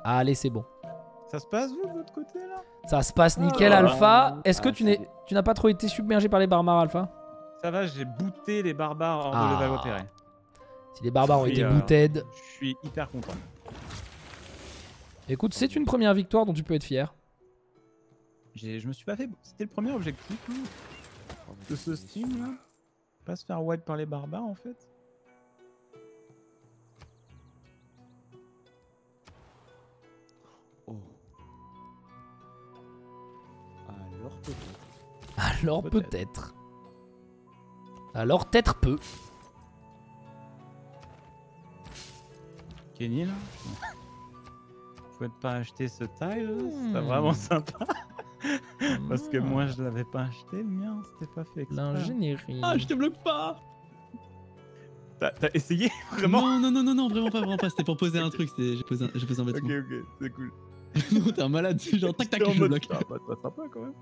Allez, c'est bon. Ça se passe vous de votre côté là? Ça se passe nickel, Ah, Alpha. Est-ce que ah, tu n'as pas trop été submergé par les barbares, Alpha? Ça va, j'ai booté les barbares hors de level repéré. Si les barbares ont Je suis, été booted. Je suis hyper content. Écoute, c'est une première victoire dont tu peux être fier. Je me suis pas fait. C'était le premier objectif hein, de ce stream là. Pas se faire wipe par les barbares en fait. Oh. Alors peut-être. Alors peut-être. Alors peut-être peu. Kenny là. Vous pouvez pas acheter ce tile, c'est vraiment sympa. Parce que moi je l'avais pas acheté le mien, c'était pas fait exprès. L'ingénierie. Ah, je te bloque pas. T'as essayé vraiment? Non, vraiment pas. C'était pour poser un truc, j'ai posé un Ok, bâtiment. ok, c'est cool. Non, t'es un malade, c'est genre tac tac, J'étais en je mode, bloque. ah, bah, c'est sympa quand même.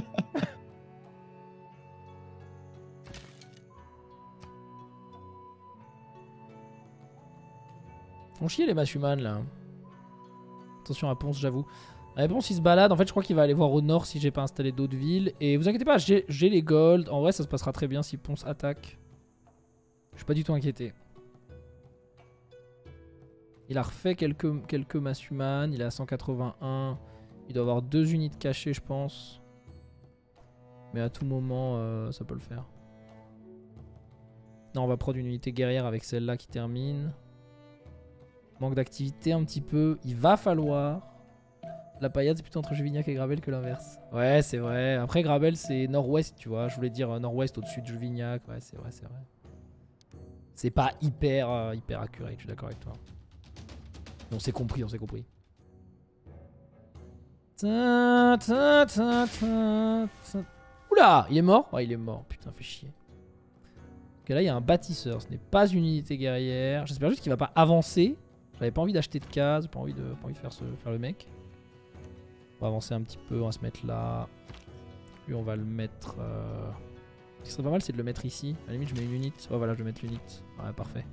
On chie les Mashuman là. Attention à Ponce, j'avoue. La Ponce il se balade. En fait, je crois qu'il va aller voir au nord si j'ai pas installé d'autres villes. Et vous inquiétez pas, j'ai les golds. En vrai, ça se passera très bien si Ponce attaque. Je suis pas du tout inquiété. Il a refait quelques Mashuman. Il est à 181. Il doit avoir 2 unités cachées, je pense. Mais à tout moment, ça peut le faire. Non, on va prendre une unité guerrière avec celle-là qui termine. Manque d'activité un petit peu. Il va falloir. La paillade, c'est plutôt entre Juvignac et Gravel que l'inverse. Ouais, c'est vrai. Après, Gravel, c'est nord-ouest, tu vois. Je voulais dire nord-ouest au-dessus de Juvignac. Ouais, c'est vrai, c'est vrai. C'est pas hyper accurate, je suis d'accord avec toi. Mais on s'est compris, on s'est compris. Oula, il est mort? Ouais, il est mort. Putain, fait chier. Ok, là, il y a un bâtisseur. Ce n'est pas une unité guerrière. J'espère juste qu'il va pas avancer. J'avais pas envie d'acheter de cases, pas envie de faire le mec. On va avancer un petit peu, on va se mettre là. Lui, on va le mettre... Ce qui serait pas mal, c'est de le mettre ici. À la limite, je mets une unité. Ouais, voilà, je vais mettre l'unité. Ouais, parfait.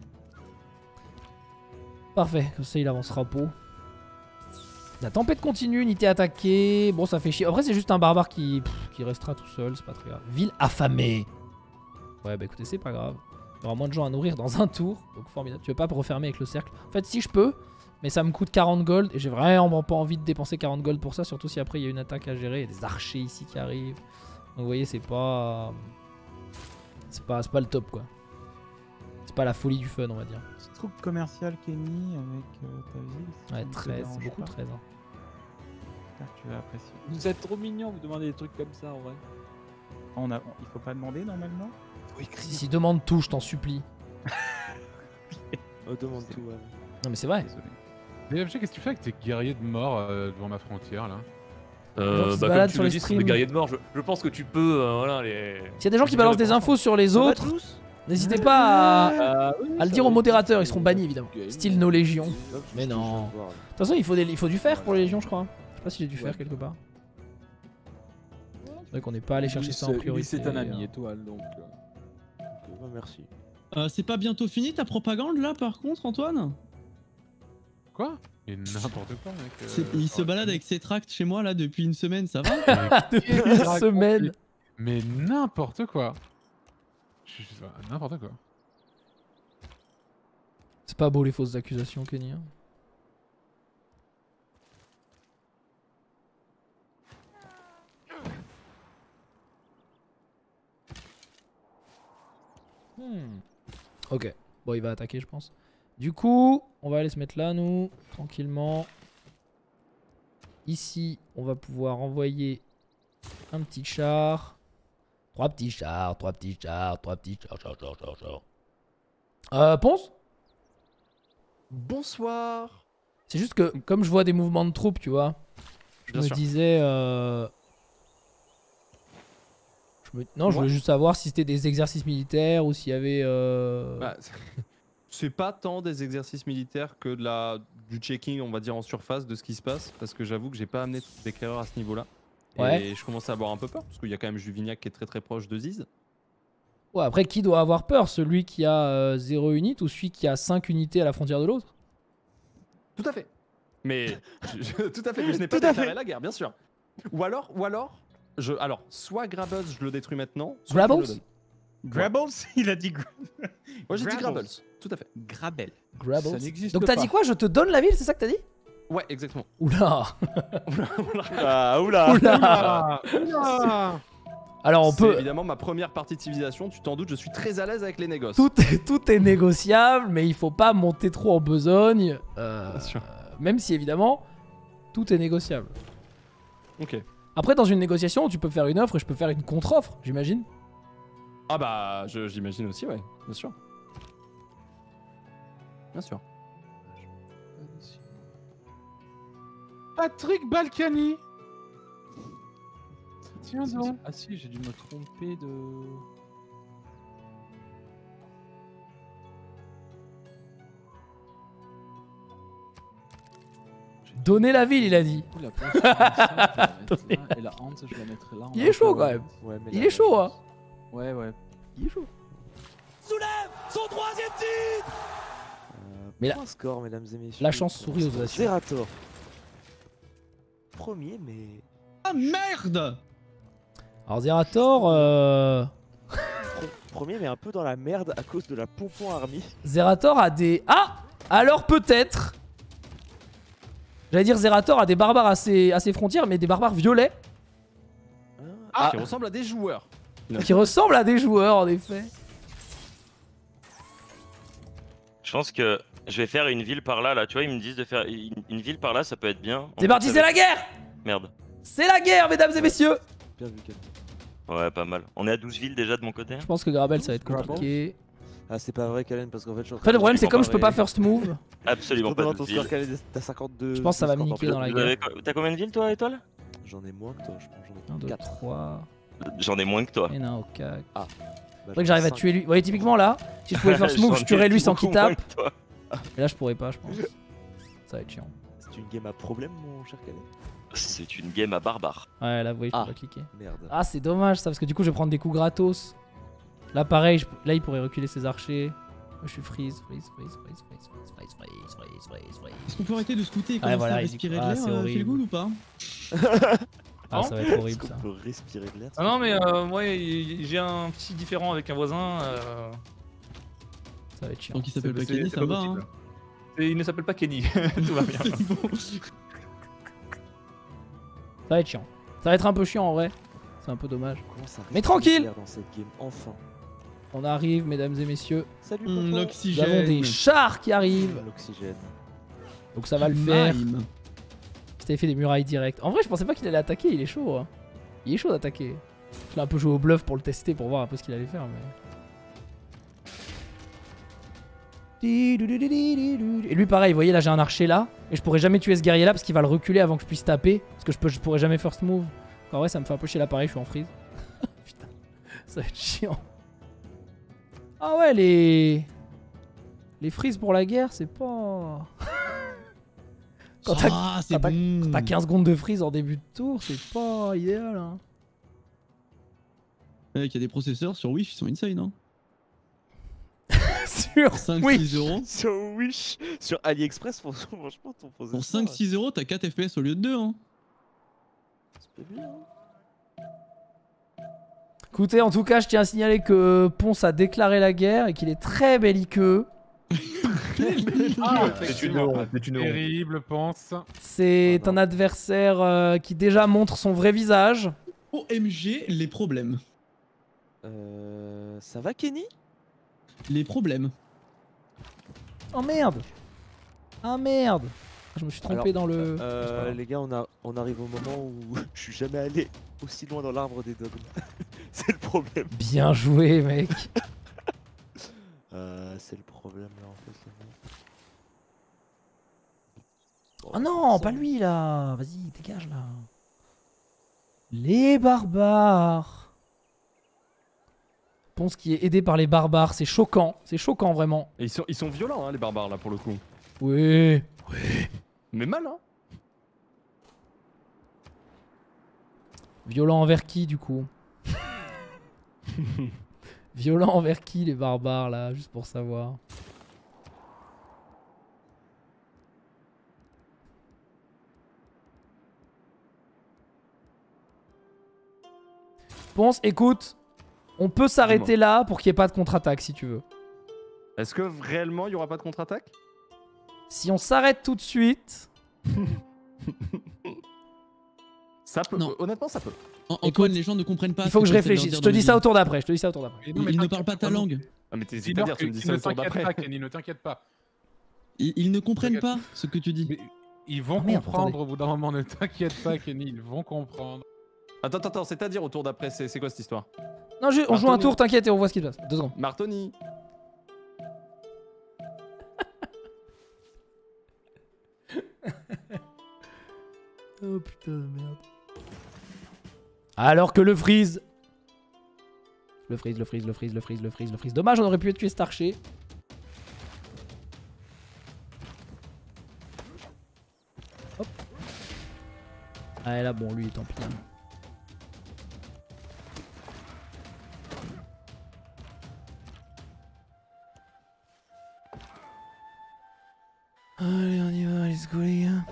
Parfait, comme ça, il avancera pas. La tempête continue, unité attaquée. Bon, ça fait chier. Après, c'est juste un barbare qui restera tout seul, c'est pas très grave. Ville affamée. Ouais, bah écoutez, c'est pas grave. Il y aura moins de gens à nourrir dans un tour. Donc formidable. Tu veux pas refermer avec le cercle? En fait, si je peux, mais ça me coûte 40 gold. Et j'ai vraiment pas envie de dépenser 40 gold pour ça. Surtout si après il y a une attaque à gérer. Il y a des archers ici qui arrivent. Donc vous voyez, c'est pas le top quoi. C'est pas la folie du fun, on va dire. Petit truc commercial Kenny avec ta ville. Si Ouais, ça te 13, dérange c'est beaucoup pas. 13. Hein. J'espère que tu vas apprécier. Vous êtes trop mignons, vous demandez des trucs comme ça en vrai. Il faut pas demander normalement. Oui, Si demande tout, je t'en supplie. On demande tout, ouais. Non mais c'est vrai. Désolé. Mais qu'est-ce que tu fais avec tes guerriers de mort devant ma frontière là? gens qui se Comme baladent tu sur le les dis, c'est streams. des guerriers de mort. Je pense que tu peux, voilà, les. S'il y a des gens qui balancent des infos sur les autres, n'hésitez pas à le dire aux modérateurs, ils seront bannis évidemment. Style nos légions. Mais non. De toute façon, il faut du fer pour les légions, je crois. Je sais pas si j'ai du fer quelque part. C'est vrai qu'on n'est pas allé chercher ça en priorité. C'est un ami étoile, donc merci. C'est pas bientôt fini ta propagande là par contre, Antoine? Quoi? Mais n'importe quoi, mec. Il se balade avec ses tracts chez moi là depuis une semaine, ça va? Depuis une semaine. Mais n'importe quoi. N'importe quoi. C'est pas beau les fausses accusations, Kenny. Hein. Ok. Bon, il va attaquer, je pense. Du coup, on va aller se mettre là, nous, tranquillement. Ici, on va pouvoir envoyer un petit char. 3 petits chars, 3 petits chars, 3 petits chars. Ponce? Bonsoir. C'est juste que, comme je vois des mouvements de troupes, tu vois, je me disais... Non, je voulais juste savoir si c'était des exercices militaires ou s'il y avait... Bah, c'est pas tant des exercices militaires que du checking, on va dire, en surface de ce qui se passe. Parce que j'avoue que j'ai pas amené d'éclaireur à ce niveau-là. Ouais. Et je commence à avoir un peu peur. Parce qu'il y a quand même Juvignac qui est très très proche de Ziz. Ouais, après, qui doit avoir peur? Celui qui a 0 unité ou celui qui a 5 unités à la frontière de l'autre? Tout à fait. Mais tout à fait, mais je n'ai pas Tout à déclaré fait. la guerre, bien sûr. Ou alors, soit Grabbles, je le détruis maintenant. Soit je Grabbles le donne. Grabbles, il a dit Moi j'ai dit Grabbles. Grabbles, tout à fait. Grabel. Grabbles. Ça n'existe Donc t'as pas. dit quoi? Je te donne la ville, c'est ça que t'as dit? Ouais, exactement. Oula. Ah, oula. Oula. Alors on C'est peut... évidemment ma première partie de civilisation, tu t'en doutes, je suis très à l'aise avec les négoces. Tout est négociable, mais il faut pas monter trop en besogne. Bien sûr. Même si évidemment, tout est négociable. Ok. Après, dans une négociation, tu peux faire une offre et je peux faire une contre-offre, j'imagine. Ah bah, j'imagine aussi, ouais, bien sûr. Bien sûr. Patrick Balkany. Tiens donc. Ah si, j'ai dû me tromper de... Donner la ville, il a dit. La place, je vais mettre ça, je vais la mettre là, et la hante, je la mettrai là. en Il est chaud, hante, quand même. Ouais, mais Il là, est chaud, hein. Ouais, ouais. Il est chaud. Mais Mais là- là, un score, mesdames et messieurs. La chance sourit aux audacieux. Zerator. Premier, mais Ah merde! Alors Zerator, premier, mais un peu dans la merde à cause de la Pompon Army. Zerator a des... Ah! Alors peut-être. J'allais dire Zerator a des barbares à ses frontières, mais des barbares violets Qui ressemble à des joueurs. qui ressemblent à des joueurs en effet. Je pense que je vais faire une ville par là, là. Tu vois, ils me disent de faire une ville par là, ça peut être bien. C'est parti, c'est la guerre! Merde. C'est la guerre, mesdames et messieurs! Bien vu, Ken. Ouais, pas mal. On est à 12 villes déjà de mon côté. Je pense que Grabel ça va être compliqué. Ah, c'est pas vrai, Kalen, parce qu'en fait, je suis En fait, le problème c'est Absolument comme pas je peux pas first move, Absolument pas Dans 12 ton villes. score, Kalen, t'as 52. je pense que ça va me scores niquer par dans la Vous guerre. avez T'as combien de villes toi, Étoile? J'en ai moins que toi, je pense. 1, J'en ai 2, 4. 3. J'en ai moins que toi. Et non, au cac. Bah, Faudrait que j'arrive à tuer lui. Vous voyez, typiquement là, si je pouvais first move, je tuerais lui sans qu'il tape. Et là, je pourrais pas, je pense. Ça va être chiant. C'est une game à problème, mon cher Kalen. C'est une game à barbare. Ouais, là, vous voyez, je Ah. peux pas cliquer. Merde. Ah, c'est dommage ça, parce que du coup, je vais prendre des coups gratos. Là, pareil, là, il pourrait reculer ses archers. Moi, je suis freeze. Est-ce qu'on peut arrêter de scouter et Ouais, commencer voilà, à il dit- respirer ah, de c'est l'air, horrible. Philgood ou pas? Ah, ça va être Est-ce horrible qu'on ça. peut respirer de l'air Ah non, mais moi, j'ai un petit différend avec un voisin. Ça va être chiant. Donc il s'appelle pas c'est- Kenny, c'est ça pas va possible. hein. Et il ne s'appelle pas Kenny. Tout va bien. C'est bon. Ça va être chiant. Ça va être un peu chiant en vrai. C'est un peu dommage. Comment ça Mais respire tranquille. de l'air dans cette game, enfin. On arrive, mesdames et messieurs. Salut, Hum, papa. Nous avons L'oxygène. des chars qui arrivent. L'oxygène. Donc ça va le faire. Mime. Si t'avais fait des murailles directes. En vrai, je pensais pas qu'il allait attaquer. Il est chaud. Hein. Il est chaud d'attaquer. Je l'ai un peu joué au bluff pour le tester, pour voir un peu ce qu'il allait faire. Mais... Et lui, pareil, vous voyez, là j'ai un archer là. Et je pourrais jamais tuer ce guerrier là parce qu'il va le reculer avant que je puisse taper. Parce que je pourrais jamais first move. En vrai, ça me fait un peu chier là, pareil, je suis en freeze. Putain, ça va être chiant. Ah ouais, les freezes pour la guerre, c'est pas. Quand t'as Ah, c'est quand bon. t'as 15 secondes de freeze en début de tour, c'est pas idéal. Hein. Mec, il y a des processeurs sur Wish, ils sont insane hein. Sur 5-6 oui. euros. Sur Wish, sur AliExpress, franchement, ton Pour processeur. 5-6 euros, t'as 4 FPS au lieu de 2 hein. C'est pas bien. Écoutez, en tout cas, je tiens à signaler que Ponce a déclaré la guerre et qu'il est très belliqueux. C'est une honte. Terrible, pense. C'est Ah non. un adversaire qui déjà montre son vrai visage. OMG, les problèmes. Ça va, Kenny? Les problèmes. Oh merde. Ah merde. Je me suis trompé Alors, dans le... Les gars, on arrive au moment où je suis jamais allé aussi loin dans l'arbre des dogmes. C'est le problème. Bien joué, mec. C'est le problème là en fait. Oh non, pas lui là. Vas-y, dégage là. Les barbares. Ponce qui est aidé par les barbares, c'est choquant. C'est choquant vraiment. Et ils sont violents, hein, les barbares là pour le coup. Oui. Mais mal, hein. Violent envers qui du coup? Violent envers qui les barbares là, juste pour savoir. Ponce, écoute, on peut s'arrêter là pour qu'il n'y ait pas de contre-attaque si tu veux. Est-ce que réellement il y aura pas de contre-attaque? Si on s'arrête tout de suite... Ça peut. Non. Honnêtement, ça peut. Antoine, les gens ne comprennent pas. Il faut que je ce tu essaies de leur réfléchisse. dire Je te dans dis le ça au vide. tour d'après. Je te dis ça au tour d'après. Ils ne parlent pas ta langue. Ah, mais t'hésites Dis-leur à dire, tu me dis qu'ils ça ne le tour t'inquiètent d'après. pas, Kenny, ne t'inquiète pas. Ils ne comprennent pas ce que tu dis. Mais ils vont Ah, merde, comprendre attendez. au bout d'un moment, ne t'inquiète pas, Kenny, ils vont comprendre. Attends, c'est-à-dire au tour d'après, c'est quoi cette histoire? Non, on joue un Martoni. tour, t'inquiète, et on voit ce qui se passe. 2 secondes. Martoni. Oh putain de merde. Alors que le freeze. Le freeze. Dommage, on aurait pu tuer cet archer. Hop. Ah et là, bon, lui, tant pis. Hein. Allez, on y va, let's go les gars.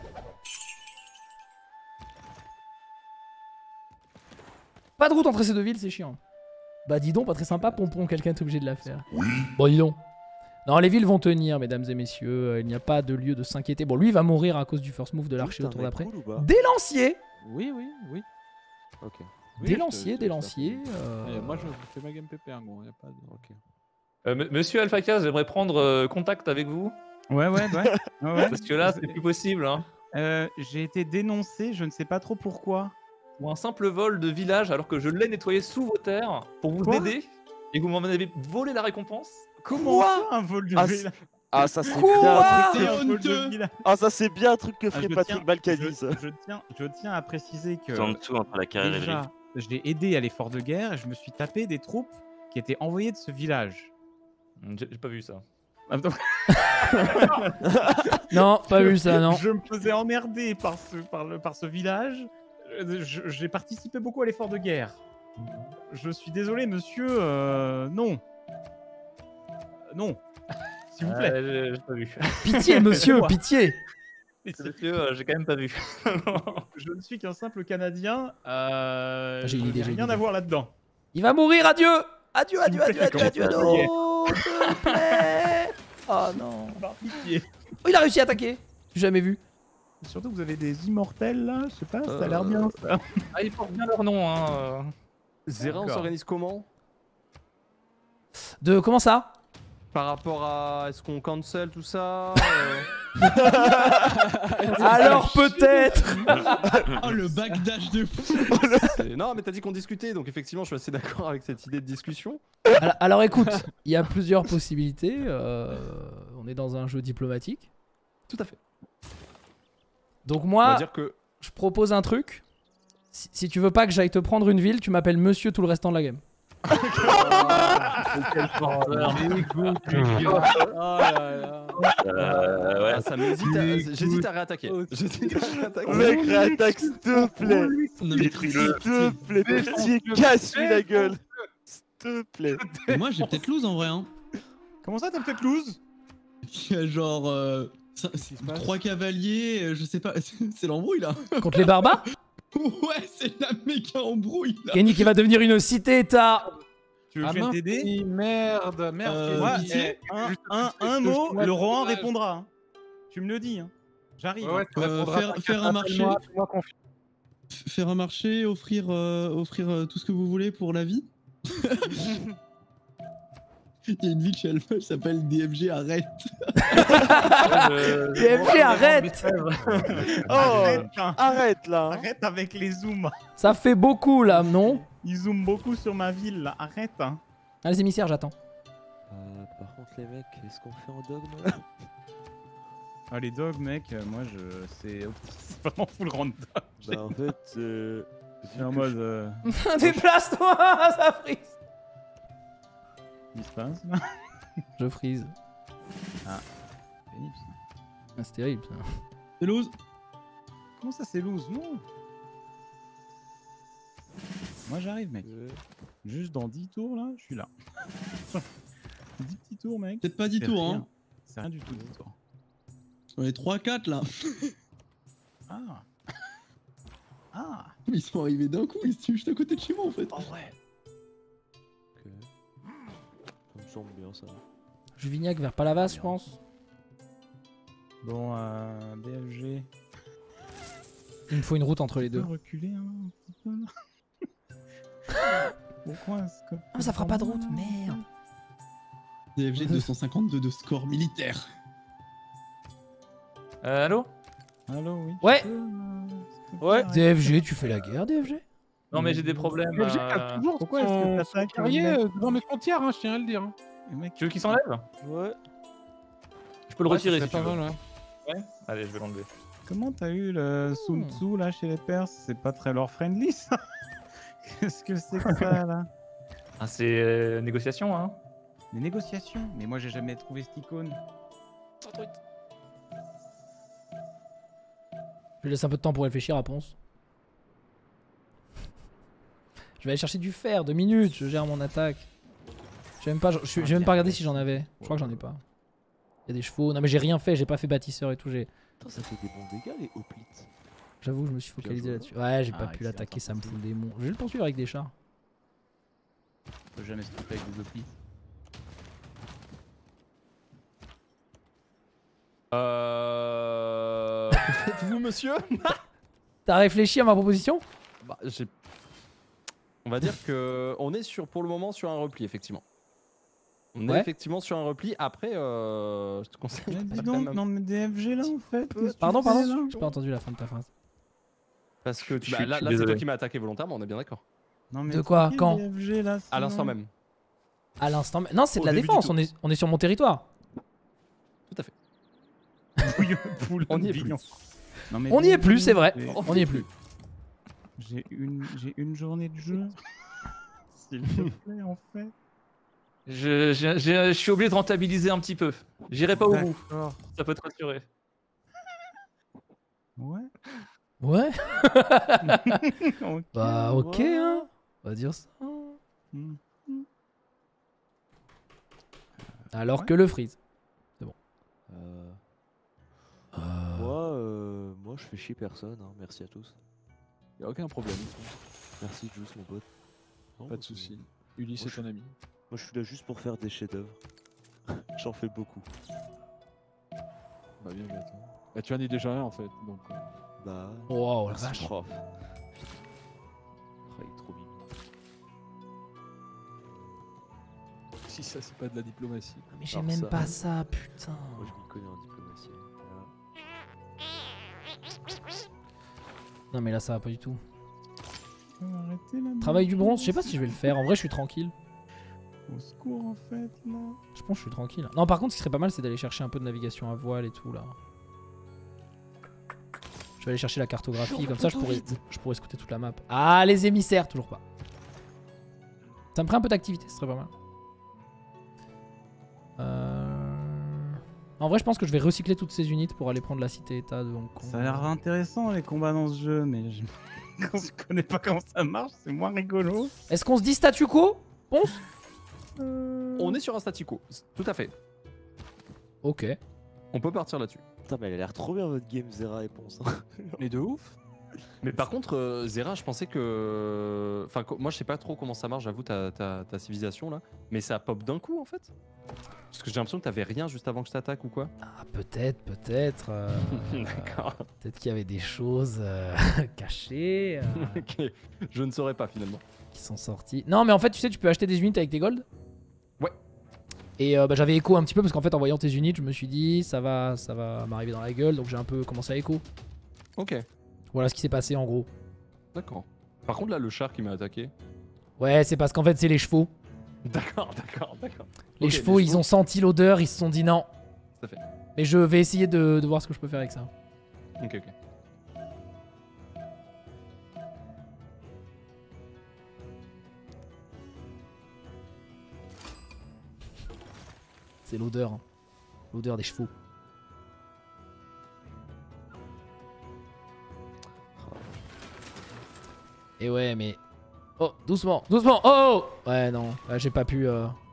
Pas de route entre ces deux villes, c'est chiant. Bah dis donc, pas très sympa, Pompon, quelqu'un est obligé de la faire. Oui. Bon, dis donc. Non, les villes vont tenir, mesdames et messieurs. Il n'y a pas de lieu de s'inquiéter. Bon, lui, il va mourir à cause du first move de l'archer au tour d'après. Des lanciers. Oui. Ok. Des lanciers. Moi, je fais ma game pépère, bon, y a pas de... Ok. Monsieur AlphaCast, j'aimerais prendre contact avec vous. Ouais. Parce que là, c'est plus possible. Hein. J'ai été dénoncé, je ne sais pas trop pourquoi. Pour un simple vol de village alors que je l'ai nettoyé sous vos terres pour vous Quoi aider et que vous m'en avez volé la récompense. Comment ça, un vol de village? Ah, ça c'est Quoi bien un truc C'est que... Un vol de honteux. village. Ah, ça c'est bien un truc que Ah, ferait je Patrick tiens- Balkany, ça. Je tiens à préciser que C'est en dessous entre la carrière et le déjà, j'ai aidé à l'effort de guerre et je me suis tapé des troupes qui étaient envoyées de ce village. J'ai pas vu ça. Attends, Non, pas vu ça, non. je me faisais emmerder par ce village. J'ai participé beaucoup à l'effort de guerre. Je suis désolé, monsieur. Non. Non. S'il vous plaît. J'ai pas vu. Pitié, monsieur, Quoi pitié. Monsieur, j'ai quand même pas vu. Je ne suis qu'un simple Canadien. J'ai une idée, je n'ai j'ai une rien idée. à voir là-dedans. Il va mourir, adieu. Adieu, S'il vous plaît, adieu, non, s'il te plaît. Oh non. Par pitié. Oh, il a réussi à attaquer. J'ai jamais vu. Surtout que vous avez des immortels là, je sais pas, ça a l'air bien ça. Ah, ils portent bien leur nom. Hein. Zera, on D'accord. s'organise comment? De comment ça? Par rapport à. Est-ce qu'on cancel tout ça Alors peut-être. Oh, le backdash de fou. Non, mais t'as dit qu'on discutait, donc effectivement, je suis assez d'accord avec cette idée de discussion. Alors écoute, il y a plusieurs possibilités. On est dans un jeu diplomatique. Tout à fait. Donc On va moi, dire que. je propose un truc. Si tu veux pas que j'aille te prendre une ville, tu m'appelles monsieur tout le restant de la game. Ouais. Ah, ça m'hésite à... J'hésite à réattaquer. J'hésite à réattaquer. Mec, réattaque, s'il te plaît. Non, mais S'il te plaît, pitié, casse-lui la gueule. S'il te plaît. moi j'ai peut-être lose en vrai. Hein. Comment ça, t'as peut-être lose? Il y a genre 3 cavaliers, je sais pas, c'est l'embrouille là. Contre les barbares. Ouais, c'est la méga embrouille là. Kenny qui va devenir une cité-état. Tu veux que je vienne t'aider? Kenny, merde. Ouais, pitié. un mot, le roi répondra. Hein. Tu me le dis. Hein. J'arrive. Ouais, tu répondras, faire t'inquiète, un marché. fais-moi confiance. Faire un marché, offrir tout ce que vous voulez pour la vie. Il y a une ville chez Alpha, elle s'appelle DFG Arrête. DFG, arrête. Oh, Arrête, hein. arrête là. hein. Arrête avec les zooms. Ça fait beaucoup là, non? Ils zooment beaucoup sur ma ville là. Arrête. Hein. Ah, les émissaires, j'attends. Par contre, les mecs, est-ce qu'on fait en dogme là? Ah, les dogs, mec, moi c'est vraiment full random. Bah, en fait, Je suis en mode. Déplace-toi, ça frise. Qu'est-ce qui se passe? Je frise. Pénible, ça. Ah, c'est terrible ça. C'est lose. Comment ça, c'est loose? Non. Moi j'arrive, mec. Juste dans 10 tours là, je suis là. 10 petits tours, mec. Peut-être pas 10 C'est tours, rien. hein. C'est rien du tout, 10 tours. On est 3-4 là. Ah. Ah. Ils sont arrivés d'un coup, ils étaient juste à côté de chez moi en fait. Oh ouais. Ok. Ça me semble bien ça. Juvignac vers Palavas, je pense. Bon, DFG. Il me faut une route entre les Tu peux deux. reculer un petit peu là. Pourquoi est-ce que... Ah, mais ça fera pas de route, merde. DFG 252 de score militaire. Allô? Allô, oui. Ouais. Ouais. DFG, tu fais la guerre, DFG? Non, mais j'ai des problèmes. DFG a toujours Pourquoi est-ce que son t'attaques carrier devant mes frontières, hein, je tiens à le dire. Hein. mec, Tu veux qu'il s'enlève? Ouais. Je peux le retirer Ouais, si ça tu serait veux. pas mal, ouais. Ouais. Allez, je vais l'enlever. comment t'as eu le Sun Tzu là chez les Perses? C'est pas très leur friendly ça. Qu'est-ce que c'est que ça là? Ah, c'est négociation, hein. Les négociations? Mais moi j'ai jamais trouvé cette icône. Je laisse un peu de temps pour réfléchir à Ponce. Je vais aller chercher du fer, 2 minutes, je gère mon attaque. J'ai même pas regardé si j'en avais. Je crois que j'en ai pas. Il y a des chevaux. Non mais j'ai rien fait, j'ai pas fait bâtisseur et tout. Attends, ça fait des bons dégâts les hoplites. J'avoue, je me suis focalisé joué. là-dessus. Ouais, j'ai pas Ah, pu excellent, l'attaquer, ça me parti. fout le démon. Je vais le poursuivre avec des chars. Je peux jamais se couper avec des opis. Que faites-vous, monsieur? T'as réfléchi à ma proposition? Bah, on va dire que on est pour le moment sur un repli, effectivement. On est Ouais. effectivement sur un repli. Après, je te conseille. Mais pas dis quand donc, même- non mais DFG là en fait. qu'est-ce que tu Pardon, fais, là pardon. J'ai pas entendu la fin de ta phrase. Parce que Je suis là, c'est désolé. toi qui m'as attaqué volontairement, on est bien d'accord. Non, mais De quoi? tranquille, Quand? DFG, là, À sinon. l'instant même. À l'instant. Non, c'est de Au la début du défense, tour. on est sur mon territoire. Tout à fait. Poule On n'y est bignon. Non, mais On n'y est donc, plus, c'est vrai. j'ai- On n'y est plus. J'ai une journée de jeu. S'il te plaît, en fait. Je suis obligé de rentabiliser un petit peu. J'irai pas au bout. D'accord. Ça peut te rassurer. Ouais. Ouais. Ok. Bah, ok, Ouais. hein. On va dire ça. Hmm. Alors Ouais. que le freeze. Moi je fais chier personne, hein. Merci à tous. Y a aucun problème. Merci Juice mon pote. Non, Pas de bah, soucis. Ulysse Moi, est ton ami. Moi je suis là juste pour faire des chefs-d'œuvre. J'en fais beaucoup. Bah bien joué toi. Bah tu en es déjà un en fait, donc... Bah. Wow, la merci, vache. prof. Oh, il est trop mignon. Si ça c'est pas de la diplomatie. Mais j'ai Alors même ça- pas ça, putain. Moi je m'y connais en diplomatie. Voilà. Non, mais là, ça va pas du tout. Arrêtez là. Travail du bronze, je sais pas si je vais le faire. En vrai, je suis tranquille. Au secours, en fait, là. Je pense que je suis tranquille. Non, par contre, ce qui serait pas mal, c'est d'aller chercher un peu de navigation à voile et tout là. Je vais aller chercher la cartographie, comme ça je pourrais scouter toute la map. Ah, les émissaires, toujours pas. Ça me ferait un peu d'activité, ce serait pas mal. En vrai, je pense que je vais recycler toutes ces unités pour aller prendre la cité-état de Hong Kong. Ça a l'air intéressant les combats dans ce jeu, mais quand je connais pas comment ça marche, c'est moins rigolo. Est-ce qu'on se dit statu quo, Ponce? On est sur un statu quo. Tout à fait. Ok. On peut partir là-dessus. Putain, mais elle a l'air trop bien votre game Zera et Ponce. hein. Mais de ouf. Mais par contre, Zera, je pensais que. Enfin, moi, je sais pas trop comment ça marche, j'avoue, ta civilisation là. Mais ça pop d'un coup en fait. Parce que j'ai l'impression que t'avais rien juste avant que je t'attaque ou quoi. Ah, peut-être. D'accord. Peut-être qu'il y avait des choses cachées Ok. Je ne saurais pas finalement. qui sont sorties. Non, mais en fait, tu sais, tu peux acheter des unités avec tes gold. Ouais. Et bah, j'avais écho un petit peu parce qu'en fait, en voyant tes unités, je me suis dit, ça va m'arriver dans la gueule. Donc j'ai un peu commencé à écho. Ok. Voilà ce qui s'est passé en gros. D'accord. Par contre, là, le char qui m'a attaqué. Ouais, c'est parce qu'en fait, c'est les chevaux. D'accord. Les Ok, chevaux, ils ont senti l'odeur, ils se sont dit non. Tout à fait. Mais je vais essayer de voir ce que je peux faire avec ça. Ok. C'est l'odeur. Hein. L'odeur des chevaux. Et ouais, mais... Oh, doucement. Oh. Ouais, non. J'ai pas pu...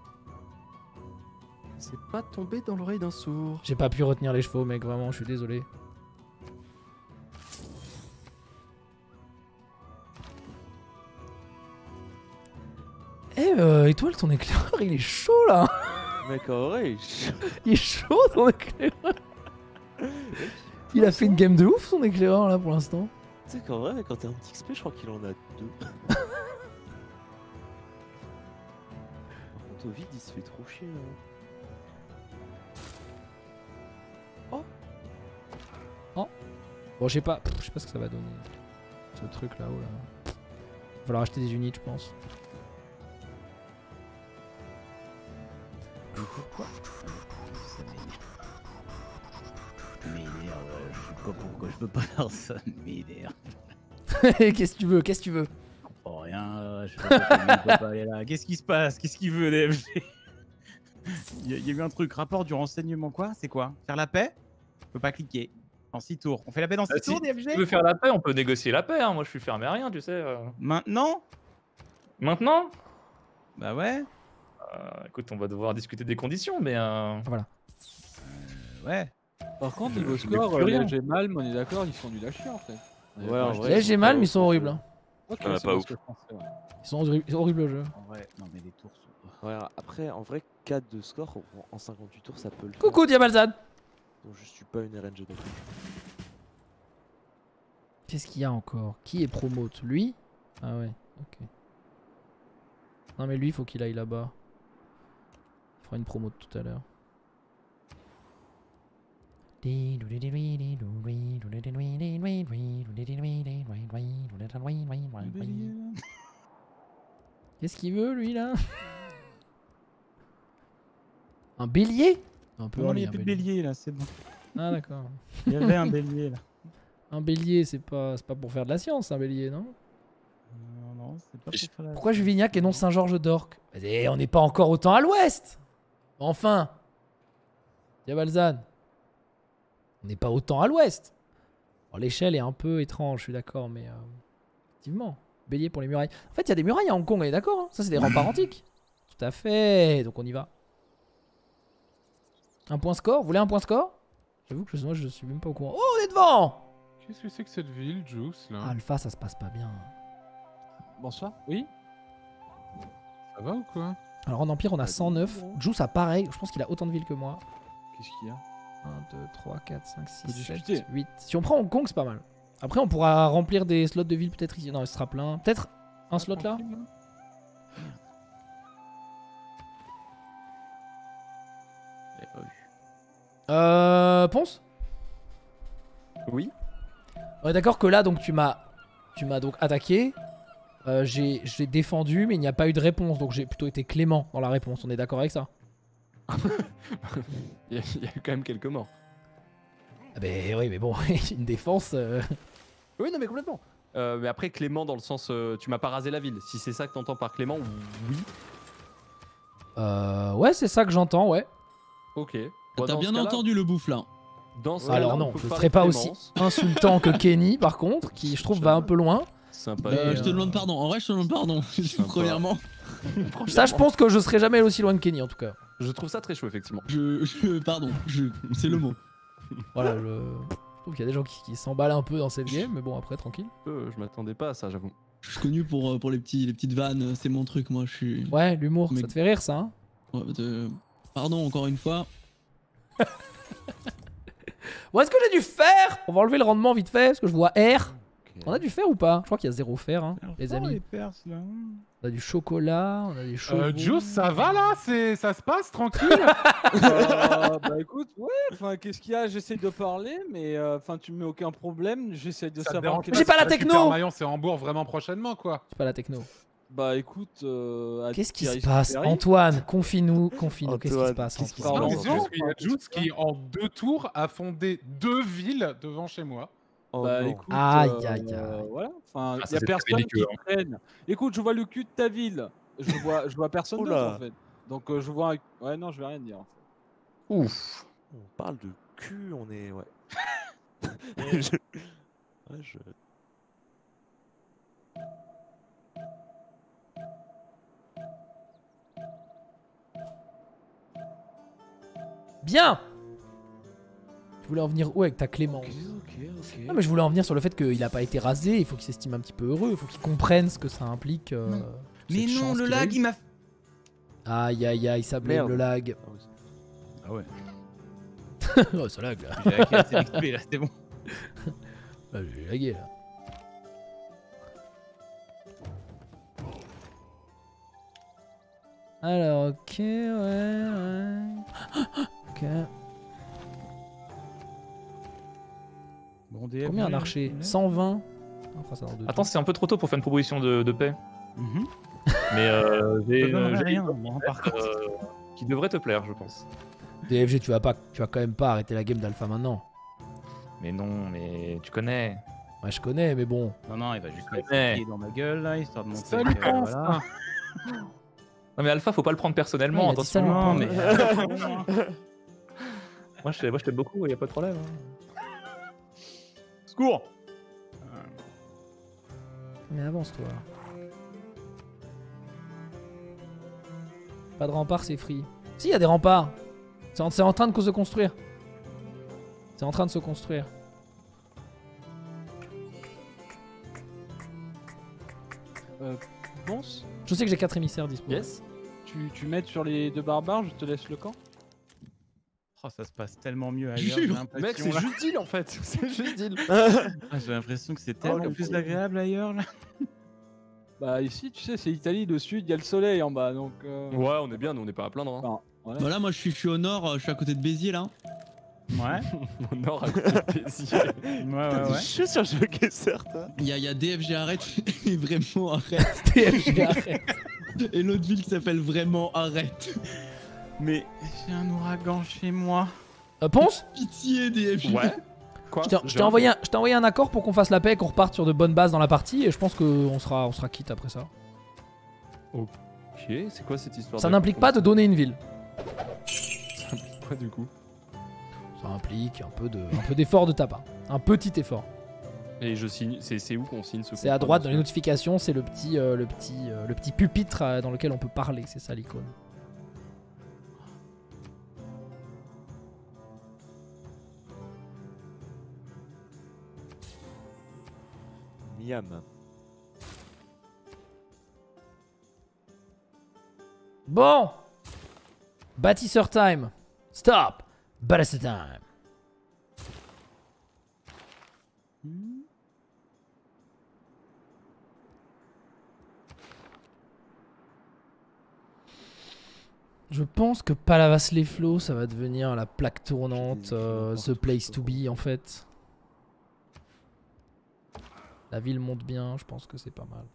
C'est pas tombé dans l'oreille d'un sourd. J'ai pas pu retenir les chevaux, mec. Vraiment, je suis désolé. Étoile, ton éclaireur, il est chaud là. Mec, en vrai, Il est chaud ton éclaireur. Il a fait une game de ouf son éclaireur là pour l'instant. tu sais qu'en vrai, quand t'es un petit XP, je crois qu'il en a 2. Par contre, au vide, il se fait trop chier là. Bon, je sais pas ce que ça va donner. Ce truc là-haut là. Il va falloir acheter des unités, je pense. M'énerve, je sais pas pourquoi je peux pas faire ça, m'énerve. Qu'est-ce que tu veux? Qu'est-ce que tu veux? Je comprends rien, je sais pas pourquoi il peut pas aller là. Qu'est-ce qui se passe? Qu'est-ce qu'il veut, DFG? Il y a eu un truc, rapport du renseignement, quoi? C'est quoi? Faire la paix? Je peux pas cliquer. En 6 tours. On fait la paix dans 6 tours, Si DFG? tu veux faire la paix, on peut négocier la paix. Hein. Moi, je suis fermé à rien, tu sais. Maintenant? Maintenant Bah ouais. Écoute, on va devoir discuter des conditions, mais. Ouais. Par contre, Je- niveau je score, mets plus rien. j'ai mal, mais on est d'accord, ils sont nuls à chier en fait. Ouais, en vrai. Là, j'ai mal, mais ils sont horribles. Hein. Ok, Ah, c'est pas bien ouf. ce que je pensais, ouais. Ils sont horribles au jeu. En vrai, non mais les tours sont... Ouais, après, en vrai, 4 de score en 58 tours, ça peut le faire. Coucou Diabalzad. Donc, je suis pas une RNG non plus. Qu'est-ce qu'il y a encore? Qui est promote? Lui? Ah ouais, ok. Non mais lui, il faut qu'il aille là-bas. Il fera une promote tout à l'heure. Qu'est-ce qu'il veut lui là? Un bélier? Un peu Non, early, il y a un plus de bélier. bélier là, c'est bon. Ah d'accord. Il y avait un bélier là. Un bélier, c'est pas pour faire de la science, un bélier, non? Non, non, c'est pas pour faire la... Pourquoi Juvignac et non Saint-Georges d'Orc? Eh, on n'est pas encore autant à l'ouest. Enfin. Diabalzan. On n'est pas autant à l'ouest. Bon, l'échelle est un peu étrange, je suis d'accord, mais effectivement. Bélier pour les murailles. En fait, il y a des murailles à Hong Kong, on est d'accord, hein? Ça, c'est des remparts antiques. Tout à fait. Donc, on y va. Un point score? Vous voulez un point score? J'avoue que moi, je suis même pas au courant. Oh, on est devant! Qu'est-ce que c'est que cette ville, Juice, là? Alpha, ça se passe pas bien. Bonsoir. Oui. Ça va ou quoi? Alors, en Empire, on a 109. Juice a pareil. Je pense qu'il a autant de villes que moi. Qu'est-ce qu'il y a? 1, 2, 3, 4, 5, 6, Faut 7, discuter. 8. Si on prend Hong Kong, c'est pas mal. Après, on pourra remplir des slots de ville peut-être ici. Non, il sera plein. Peut-être un slot là? Ponce? Oui. On est d'accord que là, donc tu m'as donc attaqué. J'ai défendu, mais il n'y a pas eu de réponse. Donc j'ai plutôt été clément dans la réponse. On est d'accord avec ça? Il y a eu quand même quelques morts. Ah ben oui, mais bon, une défense. Oui, non, mais complètement. Mais après, Clément, dans le sens, tu m'as pas rasé la ville. Si c'est ça que t'entends par Clément, oui. Ouais, c'est ça que j'entends, ouais. Ok. T'as Dans bien ce cas-là- entendu le bouffe là. Dans ce Alors cas-là, non, on peut je parler serais de pas aussi Clémence. insultant que Kenny, par contre, qui je trouve va un peu loin. Sympa. Mais, Je te demande pardon. En vrai, je te demande pardon. Premièrement, Ça, je pense que je serais jamais aussi loin que Kenny, en tout cas. Je trouve ça très chaud, effectivement. pardon. C'est le mot. Voilà, je trouve qu'il y a des gens qui s'emballent un peu dans cette game, mais bon, après, tranquille. Je m'attendais pas à ça, j'avoue. Je suis connu pour les petites vannes. C'est mon truc, moi. Je suis. Ouais, l'humour, Mais- ça te fait rire, ça, hein? Ouais, Pardon encore une fois. Bon, est-ce que j'ai du fer? On va enlever le rendement vite fait, parce que je vois R. On a du fer ou pas? Je crois qu'il y a 0 fer, hein, les amis. les Perses là. On a du chocolat, on a des chevaux. Juice, ça va là? Ça se passe tranquille? Bah écoute, ouais, enfin qu'est-ce qu'il y a? J'essaie de parler, mais enfin tu me mets aucun problème, j'essaie de Ça te savoir. dérange J'ai pas la si techno. Super Mayence et Hambourg vraiment prochainement, quoi. C'est pas la techno. Bah écoute, Qu'est-ce qui se Thierry passe? Superi. Antoine, confie-nous, qu'est-ce qui se Antoine, passe? qu'est-ce qui se Pardon. passe Disons qu'il y a Juice qui, en 2 tours, a fondé 2 villes devant chez moi. Oh Bah non. écoute, Aïe, aïe, aïe. voilà, enfin Ah, y a ça, c'est personne qui belliqueux, traîne. Écoute, je vois le cul de ta ville, je vois personne d'autre Oula. en fait. Donc je vois, ouais non, je vais rien dire. En fait. Ouf. On parle de cul, on est. Ouais. Ouais, je. Bien! Tu voulais en venir où avec ta Clémence? Ok. Non, mais je voulais en venir sur le fait qu'il a pas été rasé, il faut qu'il s'estime un petit peu heureux, il faut qu'il comprenne ce que ça implique. Mais cette non, chance le qu'il a lag eue. il m'a. Aïe aïe aïe, ça blâme Merde. le lag. Ah ouais. Oh, ça lag là. J'ai hacké assez d'XP là, c'est bon. Là, j'ai lagué là. Alors, ok, ouais. Ok. Bon, DF, Combien un j'ai- archer j'ai- 120. On fera ça dans 2 Attends, c'est un peu trop tôt pour faire une proposition de paix. Mhm. Mais Ça j'ai donnerait j'ai rien, une moi, par contre. qui devrait te plaire, je pense. DFG, tu vas quand même pas arrêter la game d'alpha maintenant. Mais non, mais tu connais. Ouais, je connais, mais bon. Non, non, il va juste mettre Ouais. le pied dans ma gueule là, histoire de montrer Salut, que pense. voilà. Non mais Alpha, faut pas le prendre personnellement, Ouais, il a dit attention. salut, Non, mais. Moi je t'aime beaucoup, y a pas de problème. hein. Secours. Mais avance-toi. Pas de rempart, c'est free. Si, il y a des remparts. C'est en train de se construire. C'est en train de se construire. Pense, Je sais que j'ai 4 émissaires dispo. Yes. tu m'aides sur les 2 barbares, je te laisse le camp. Oh, ça se passe tellement mieux ailleurs. Jure. j'ai l'impression, Mec, c'est là. juste deal en fait. C'est juste deal. Ah, j'ai l'impression que c'est tellement le plus pauvre. agréable ailleurs là. Bah ici, tu sais, c'est Italie, le sud, il y a le soleil en bas, donc... Ouais, on est bien, nous on n'est pas à plaindre. Hein. enfin, voilà. Voilà, moi je suis au nord, je suis à côté de Béziers là. Ouais. Au nord à côté de Béziers. Ouais. Je suis sur jeu qui est certain. Il y a DFG arrête et vraiment arrête. DFG, arrête. Et l'autre ville qui s'appelle vraiment arrête. Mais j'ai un ouragan chez moi. Ponce, Pitié DFG. Ouais. Quoi je t'ai envoyé un accord pour qu'on fasse la paix et qu'on reparte sur de bonnes bases dans la partie. Et je pense qu'on sera quitte après ça. Ok, c'est quoi cette histoire Ça n'implique pas de donner une ville. Ça implique quoi du coup? Ça implique un peu d'effort de ta part. Un petit effort. Et je signe. C'est où qu'on signe ce C'est à contrat, droite dans les monsieur notifications, c'est le petit pupitre dans lequel on peut parler, c'est ça l'icône. Miam. Bon, bâtisseur time. Stop. Bâtisseur time. Je pense que Palavas-les-Flots, ça va devenir la plaque tournante, the place to be en fait. La ville monte bien, je pense que c'est pas mal.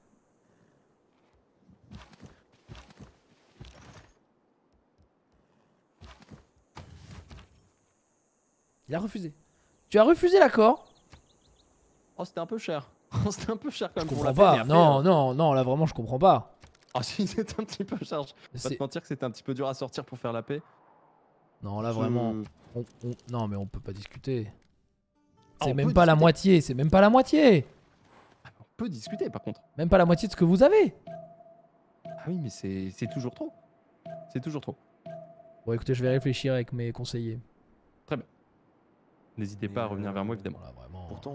Il a refusé. Tu as refusé l'accord? Oh, c'était un peu cher. C'était un peu cher quand Je même pour comprends la pas. peine, et Non, après, non, non, là vraiment je comprends pas. Ah si, c'était un petit peu cher. Je vais pas C'est- te mentir que c'était un petit peu dur à sortir pour faire la paix. Non, là vraiment. Non, mais on peut pas discuter. Ah, C'est on même peut pas la discuter. moitié, c'est même pas la moitié. On peut discuter par contre. Même pas la moitié de ce que vous avez. Ah oui, mais c'est toujours trop. C'est toujours trop. Bon, écoutez, je vais réfléchir avec mes conseillers. N'hésitez pas à revenir vers moi évidemment. Voilà, vraiment. Pourtant,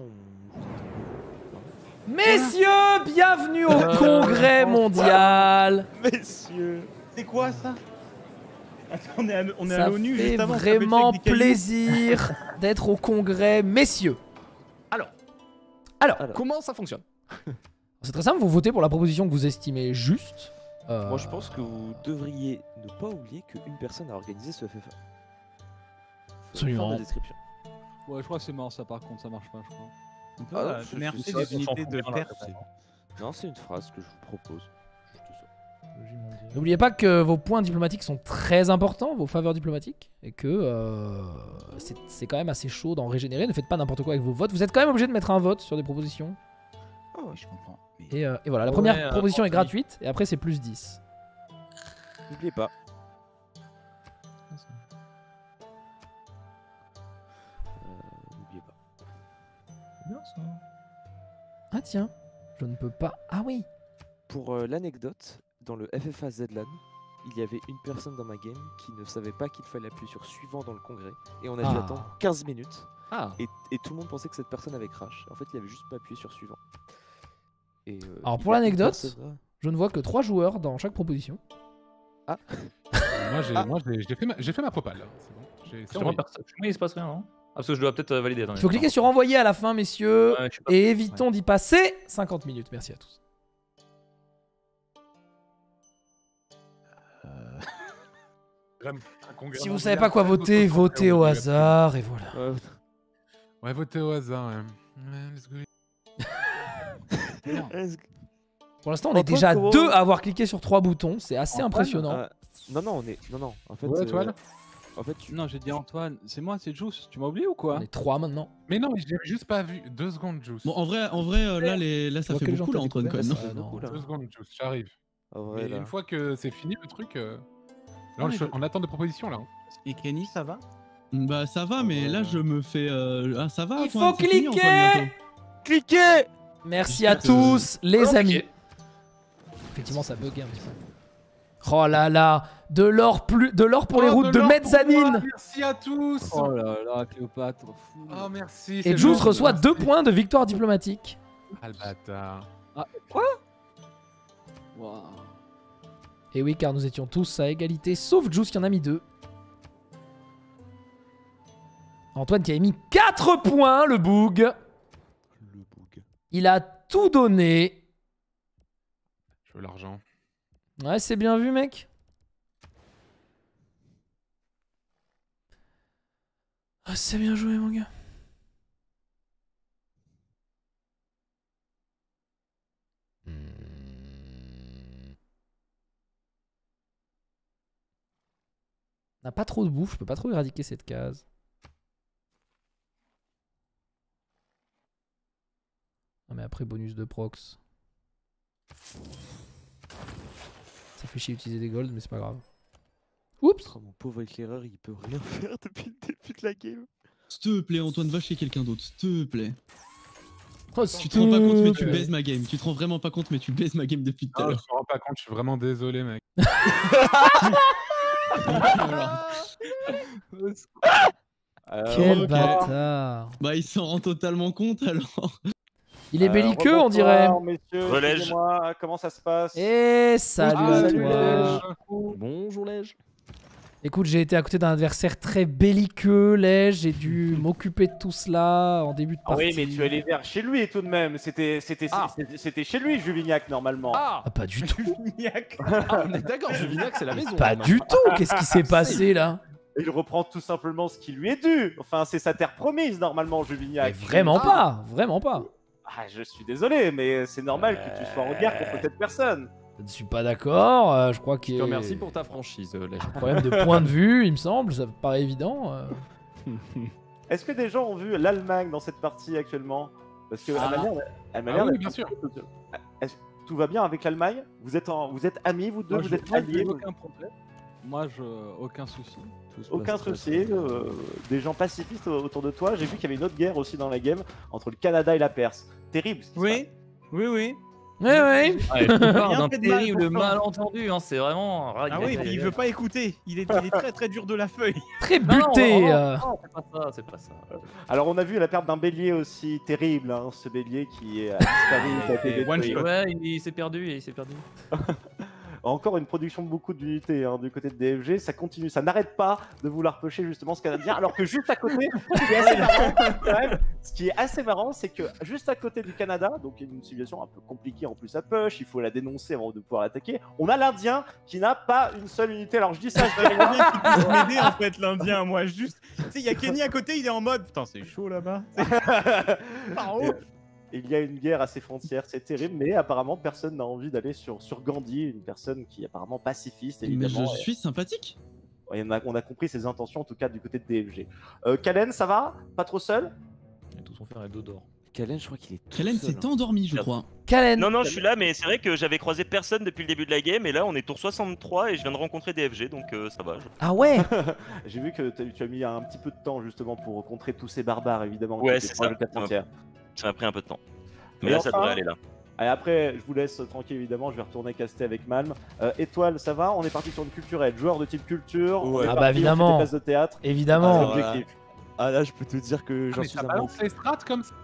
Messieurs, bienvenue au congrès mondial. messieurs. C'est quoi ça? Attends, on est à Ça l'ONU fait juste avant. ça fait vraiment avec des cailloux. plaisir d'être au congrès, messieurs. Alors, Comment ça fonctionne? c'est très simple, vous votez pour la proposition que vous estimez juste. Moi je pense que vous devriez ne pas oublier qu'une personne a organisé ce FFA. Absolument. Fin de description. Ouais, je crois que c'est mort ça par contre, ça marche pas, je crois. On peut Ah non, c'est- nerfer c'est- des c'est- unités on de s'en fout bien, là, perse. Non, c'est une phrase que je vous propose. Juste ça. N'oubliez pas que vos points diplomatiques sont très importants, vos faveurs diplomatiques, et que c'est quand même assez chaud d'en régénérer. Ne faites pas n'importe quoi avec vos votes. Vous êtes quand même obligé de mettre un vote sur des propositions. Ah ouais, je comprends. Mais- Et voilà, la Ouais, première proposition est tranquille. gratuite, et après c'est plus 10. N'oubliez pas. N'oubliez pas. Ah tiens, je ne peux pas. Ah oui. Pour l'anecdote, dans le FFA Zlan, il y avait une personne dans ma game qui ne savait pas qu'il fallait appuyer sur suivant dans le congrès. Et on a dû Ah. attendre 15 minutes. Ah. Et tout le monde pensait que cette personne avait crash. En fait, il avait juste pas appuyé sur suivant. Et, Alors, il pour y a une l'anecdote, personne- Je ne vois que 3 joueurs dans chaque proposition. J'ai fait ma propale. C'est bon. C'est Sur moi, envoyé. il se passe rien, non? Ah, parce que je dois peut-être valider. Attendez. Il faut cliquer sur envoyer à la fin, messieurs. Ouais, je suis pas- Et évitons d'y passer 50 minutes. Merci à tous. Si vous savez pas quoi voter, votez au hasard et voilà. Ouais, votez au hasard. Let's go. Pour l'instant, on est Antoine, déjà comment- 2 à avoir cliqué sur 3 boutons. C'est assez Antoine, impressionnant. Non, non. En fait, Ouais, Étoile en fait, tu... Non, j'ai dit Antoine. C'est moi, c'est Juice. Tu m'as oublié ou quoi? On est 3 maintenant. Mais non, mais j'ai juste pas vu. 2 secondes, Juice. Bon, en vrai, là, ça vois fait que les beaucoup, gens là, t'ont Antoine, quand même. découvert, non ça, non. 2 secondes, Juice, j'arrive. Ah ouais, Mais là. une fois que c'est fini le truc, là, Non, mais on attend de propositions là. Et Kenny, ça va? Bah, ça va, mais là, je me fais. Ah, ça va, Il Antoine, faut c'est fini, cliquer Antoine, bientôt. Cliquez! Merci à tous, les amis. Effectivement, ça buguait un petit peu. Oh là là, de l'or pour les routes de Mezzanine. Merci à tous. Oh là là, Cléopâtre. Fou. Oh, merci. Et c'est Juice gentil, reçoit merci. 2 points de victoire diplomatique. Ah, le bâtard. Waouh. Et oui, car nous étions tous à égalité, sauf Juice qui en a mis 2. Antoine qui a mis 4 points, le boug. Le bug. Il a tout donné. Je veux l'argent. Ouais, c'est bien vu, mec. Ah, c'est bien joué, mon gars. On n'a pas trop de bouffe, je peux pas trop éradiquer cette case. Non mais après bonus de prox. Ça fait chier d'utiliser des golds mais c'est pas grave. Oups. Oh, mon pauvre éclaireur, il peut rien faire depuis le début de la game. S'il te plaît, Antoine, va chez quelqu'un d'autre, s'il te plaît. Oh, Tu te rends pas compte, mais tu plaît. baises ma game. Tu te rends vraiment pas compte, mais tu baises ma game depuis tout à Ah, je l'heure. me rends pas compte, je suis vraiment désolé, mec. Voilà. Quel ok. bâtard. Bah, il s'en rend totalement compte alors. Il est belliqueux on dirait. Messieurs, Relège. excusez-moi, comment ça se passe? Et salut Ah, à salut, toi. Bonjour, Lège. Écoute, j'ai été à côté d'un adversaire très belliqueux, Lège. J'ai dû m'occuper de tout cela en début de Ah partie. oui, mais tu allais vers chez lui tout de même. C'était chez lui, Juvignac, normalement. Ah, Ah, pas du tout. Juvignac. ah, on est d'accord, Juvignac, c'est la maison. Pas maintenant. du tout. Qu'est-ce qui s'est passé là? Il reprend tout simplement ce qui lui est dû. Enfin, c'est sa terre promise, normalement, Mais Juvignac. vraiment pas. Vraiment pas. Ah, je suis désolé, mais c'est normal que tu sois en guerre contre cette personne. Je ne suis pas d'accord. Je crois qu'il Je y te a remercie pour ta franchise, Lège. un problème de point de vue, il me semble. Ça me paraît évident. Est-ce que des gens ont vu l'Allemagne dans cette partie actuellement? Parce que Ah. elle m'a Ah l'air oui, d'être- bien sûr. Tout va bien avec l'Allemagne? Vous êtes amis, vous deux? Moi, Vous je- êtes moi, alliés? j'ai aucun problème. Moi, aucun souci. Tout se Aucun passe très, souci, très bien. des gens pacifistes autour de toi. J'ai vu qu'il y avait une autre guerre aussi dans la game entre le Canada et la Perse. Terrible. ce qui se Oui, oui, oui. Oui, oui. Ouais, je parle Rien d'un fait de mal terrible pour toi. malentendu, hein, c'est vraiment. Ah oui, puis il veut pas écouter. Il est très très dur de la feuille. Très Non, non, buté. non, c'est pas ça, c'est pas ça. Alors on a vu la perte d'un bélier aussi terrible, hein, ce bélier qui a disparu, qui a été One détruit. shot. Ouais, il s'est perdu, il s'est perdu. Encore une production de beaucoup d'unités hein, du côté de DFG, ça continue, ça n'arrête pas de vouloir pusher justement ce Canadien, alors que juste à côté, ce qui est assez marrant, quand même, ce qui est assez marrant, c'est que juste à côté du Canada, donc une civilisation un peu compliquée en plus à push, il faut la dénoncer avant de pouvoir l'attaquer, on a l'Indien qui n'a pas une seule unité, alors je dis ça, je dis rien. L'Indien qui peut m'aider en fait, l'Indien. Moi, juste. Tu sais, il y a Kenny à côté, il est en mode. Putain, c'est chaud là-bas. Par où? Il y a une guerre à ses frontières, c'est terrible, mais apparemment personne n'a envie d'aller sur Gandhi, une personne qui est apparemment pacifiste, Mais évidemment. je suis sympathique. Et on a compris ses intentions, en tout cas du côté de DFG. Kalen, ça va? Pas trop seul? Ils tous sont faire un dos d'or. Kalen, je crois qu'il est tout Kellen seul, s'est hein. endormi, je crois. Kalen. Non, non, je suis là, mais c'est vrai que j'avais croisé personne depuis le début de la game, et là on est tour 63 et je viens de rencontrer DFG, donc ça va. Ah ouais. J'ai vu que tu as mis un petit peu de temps justement pour contrer tous ces barbares, évidemment. Ouais, qui étaient c'est proches ça. de ta frontière. Ça m'a pris un peu de temps. Mais Et là, ça enfin- devrait aller là. Et après, je vous laisse tranquille, évidemment, je vais retourner caster avec Malm. Étoile, ça va? On est parti sur une culturelle, joueur de type culture. on Ouais. est Ah parti, bah on fait évidemment. des places de théâtre. Évidemment. Alors, Objectif. Ah là, je peux te dire que j'en Mais suis ça un balance les strats comme ça.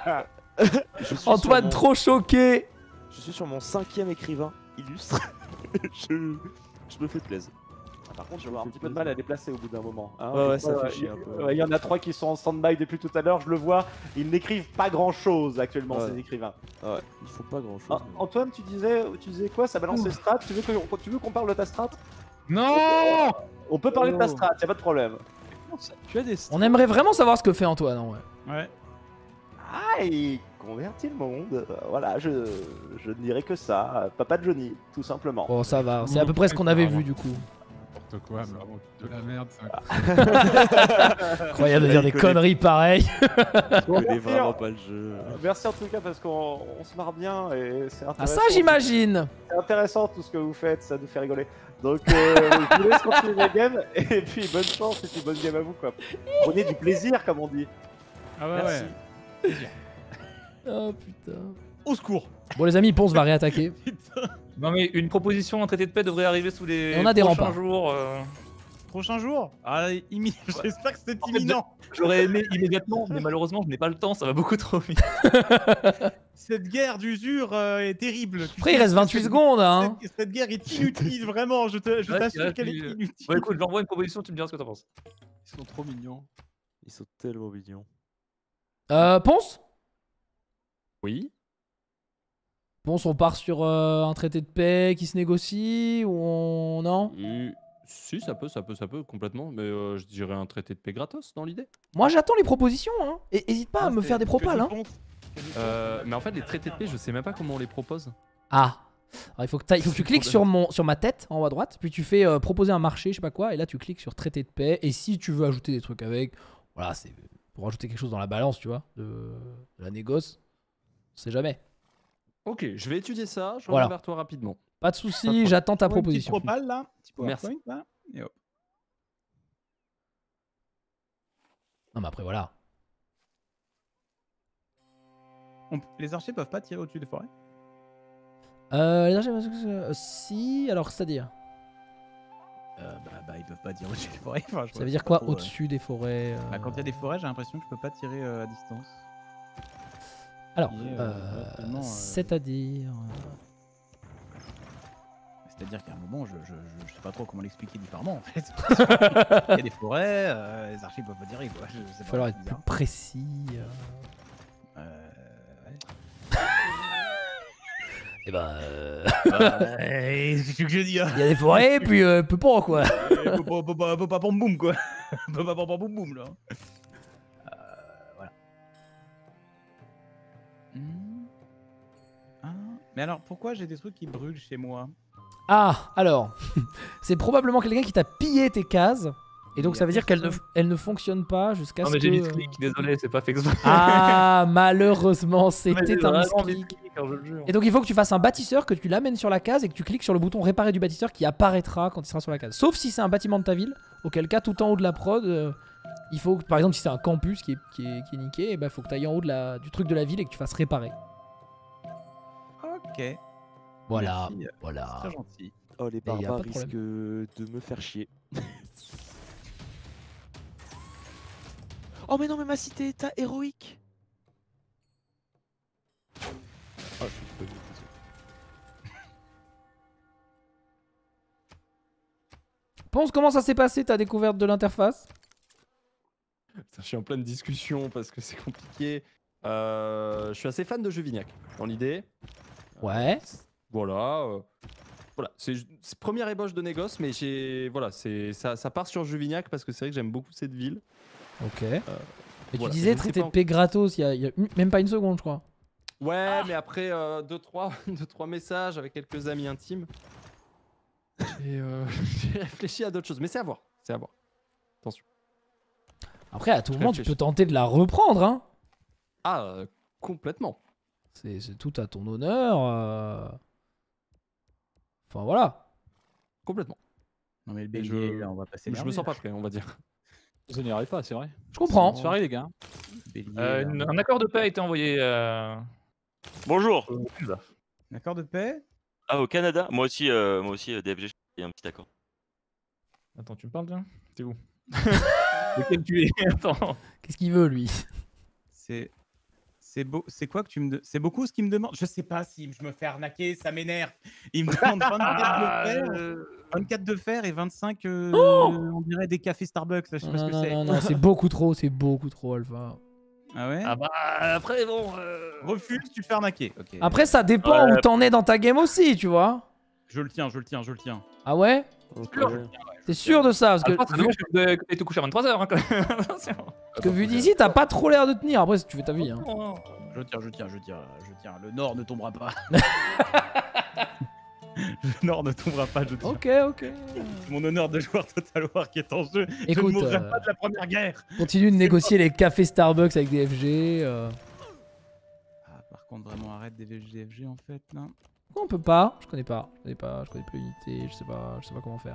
Je suis Antoine sur mon- trop choqué. Je suis sur mon 5e écrivain illustre. je me fais plaisir. Par contre, je vais avoir un petit peu de mal à les placer au bout d'un moment. Hein. Ouais, ça fait chier un peu. Il y en a 3 qui sont en stand-by depuis tout à l'heure, je le vois. Ils n'écrivent pas grand-chose actuellement, Ouais. ces écrivains. Ouais, ils font pas grand chose. Antoine, tu disais quoi? Ça balance les strats. Tu veux qu'on parle de ta strat? Non. On peut parler de ta strat, y a pas de problème. Tu as des. On aimerait vraiment savoir ce que fait Antoine, en vrai. Ouais. Ah, il convertit le monde. Voilà, je ne dirais que ça. Papa Johnny, tout simplement. Bon, ça va. C'est à peu près ce qu'on avait vu, du coup. N'importe quoi, mais vraiment de la merde ça. Incroyable de dire des conneries pareilles. Je connais vraiment pas le jeu. Merci en tout cas parce qu'on se marre bien et c'est Ah, intéressant. ça, j'imagine. C'est intéressant tout ce que vous faites, ça nous fait rigoler. Donc je vous laisse continuer la game et puis bonne chance et puis bonne game à vous quoi. Prenez du plaisir comme on dit. Ah ouais, Merci. ouais. Oh putain. Au secours. Bon, les amis, Ponce va réattaquer. Non mais une proposition, un traité de paix devrait arriver sous les Et on a des prochains remparts. jours. Prochain jour. Ah, j'espère que c'est En fait, imminent. J'aurais aimé immédiatement, mais malheureusement je n'ai pas le temps, ça va beaucoup trop vite. Cette guerre d'usure est terrible. Après, il reste 28 secondes, hein. Cette guerre est inutile, vraiment. Je t'assure qu'elle est inutile. Bon écoute, j'envoie une proposition, tu me diras ce que t'en penses. Ils sont trop mignons. Ils sont tellement mignons. Ponce Oui. Ponce, on part sur un traité de paix qui se négocie ou on... Non? Si, ça peut, complètement. Mais je dirais un traité de paix gratos dans l'idée. Moi, j'attends les propositions, hein. Et hésite pas à me faire des propals, hein. Mais en fait, les traités de paix, je sais même pas comment on les propose. Ah. Alors, il faut que tu cliques sur ma tête en haut à droite, puis tu fais proposer un marché, je sais pas quoi, et là tu cliques sur traité de paix. Et si tu veux ajouter des trucs avec, voilà, c'est pour ajouter quelque chose dans la balance, tu vois, de la négoce. On sait jamais. Ok, je vais étudier ça, je reviens Voilà. vers toi rapidement. Pas de soucis, j'attends ta proposition. Petit propal là. Petit Merci. PowerPoint là. Et hop. Non, mais après, voilà. Les archers peuvent pas tirer au-dessus des forêts? Les archers, si, alors c'est-à-dire Ils peuvent pas tirer au-dessus des forêts. Enfin, je ça vois veut dire pas quoi trop, au-dessus des forêts Quand il y a des forêts, j'ai l'impression que je peux pas tirer à distance. Alors, Et, vraiment, c'est-à-dire C'est-à-dire qu'à un moment, je sais pas trop comment l'expliquer différemment en fait. Il y a des forêts, les archers peuvent pas tirer quoi. il va falloir être plus précis. Ouais. Et ben, C'est ce que je dis. il y a des forêts, puis peu pas quoi. Pas pom boum quoi. Pas boum boum là. Voilà. Mais alors pourquoi j'ai des trucs qui brûlent chez moi? Ah, alors, c'est probablement quelqu'un qui t'a pillé tes cases. Et donc Il y ça a veut dire qu'elles personne. ne fonctionnent pas jusqu'à Non ce mais que... j'ai misclick, désolé, c'est pas fait exprès. Ah, malheureusement, Mais c'était j'ai un vraiment misclick. misclick, hein, je le jure. Et donc il faut que tu fasses un bâtisseur, que tu l'amènes sur la case et que tu cliques sur le bouton réparer du bâtisseur qui apparaîtra quand il sera sur la case. Sauf si c'est un bâtiment de ta ville, auquel cas tout en haut de la prod, il faut, par exemple si c'est un campus qui est niqué, il faut que tu ailles en haut du truc de la ville et que tu fasses réparer. Ok. Voilà, Merci, voilà. Très gentil. Oh, les y a pas barbares de problème. risquent de me faire chier. Oh mais non mais ma cité état héroïque. Oh, je suis pas bien, désolé. Pense comment ça s'est passé ta découverte de l'interface? Je suis en pleine discussion parce que c'est compliqué. Je suis assez fan de Juvignac dans l'idée. Ouais. Voilà. Voilà, c'est première ébauche de négoce, mais ça part sur Juvignac parce que c'est vrai que j'aime beaucoup cette ville. Ok. Et voilà, tu je disais ne sais traité pas de paix gratos il y a même pas une seconde, je crois. Ouais, mais après 2-3 messages avec quelques amis intimes, j'ai réfléchi à d'autres choses. Mais c'est à voir, c'est à voir. Attention. Après, à tout moment, tu réfléchis. peux tenter de la reprendre, hein. Ah, complètement. C'est tout à ton honneur. Enfin, voilà. Complètement. Non mais le Et bélier, là, on va passer. Je me sens pas prêt, on va dire. Ça n'y arrive pas, c'est vrai. Je comprends. C'est pareil les gars. Un accord de paix a été envoyé Bonjour. Un accord de paix? Ah, au Canada? Moi aussi, DFG, il y a un petit accord. Attends, tu me parles là? T'es où? Lequel tu es? Attends. Qu'est-ce qu'il veut, lui? C'est C'est beau, c'est quoi que tu me c'est beaucoup ce qu'il me demande. Je sais pas si je me fais arnaquer, ça m'énerve. Il me demande 24 de fer et 25 on dirait des cafés Starbucks là, je sais pas ce que c'est. Non, c'est beaucoup trop, Alpha. Ah ouais. Ah bah après bon. Refuse, tu te fais arnaquer. Ok. Après, ça dépend où t'en es dans ta game aussi, tu vois. Je le tiens. Ah ouais? T'es sûr de ça? Parce que, C'est dommage que t'aies tout couché à 23h hein, quand même. Attention. parce que vu d'ici, t'as pas trop l'air de tenir. Après, si tu fais ta vie. Hein. Je tiens. Le Nord ne tombera pas. Le Nord ne tombera pas, je tiens. Ok. Mon honneur de joueur Total War qui est en jeu. Écoute, je ne mourrai pas de la première guerre. Continue de négocier les cafés Starbucks avec des FG. Ah, par contre, vraiment, arrête des FG en fait, là. Pourquoi on peut pas? Je connais pas l'unité, je sais pas comment faire.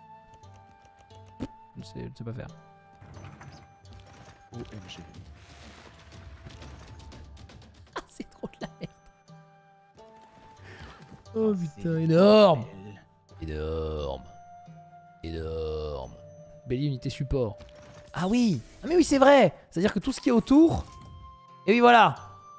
Je sais pas faire. OMG. Ah, c'est trop de la merde. Oh putain, énorme. Belle unité support. Ah oui. Ah mais oui, c'est vrai. C'est-à-dire que tout ce qui est autour... Et oui, voilà.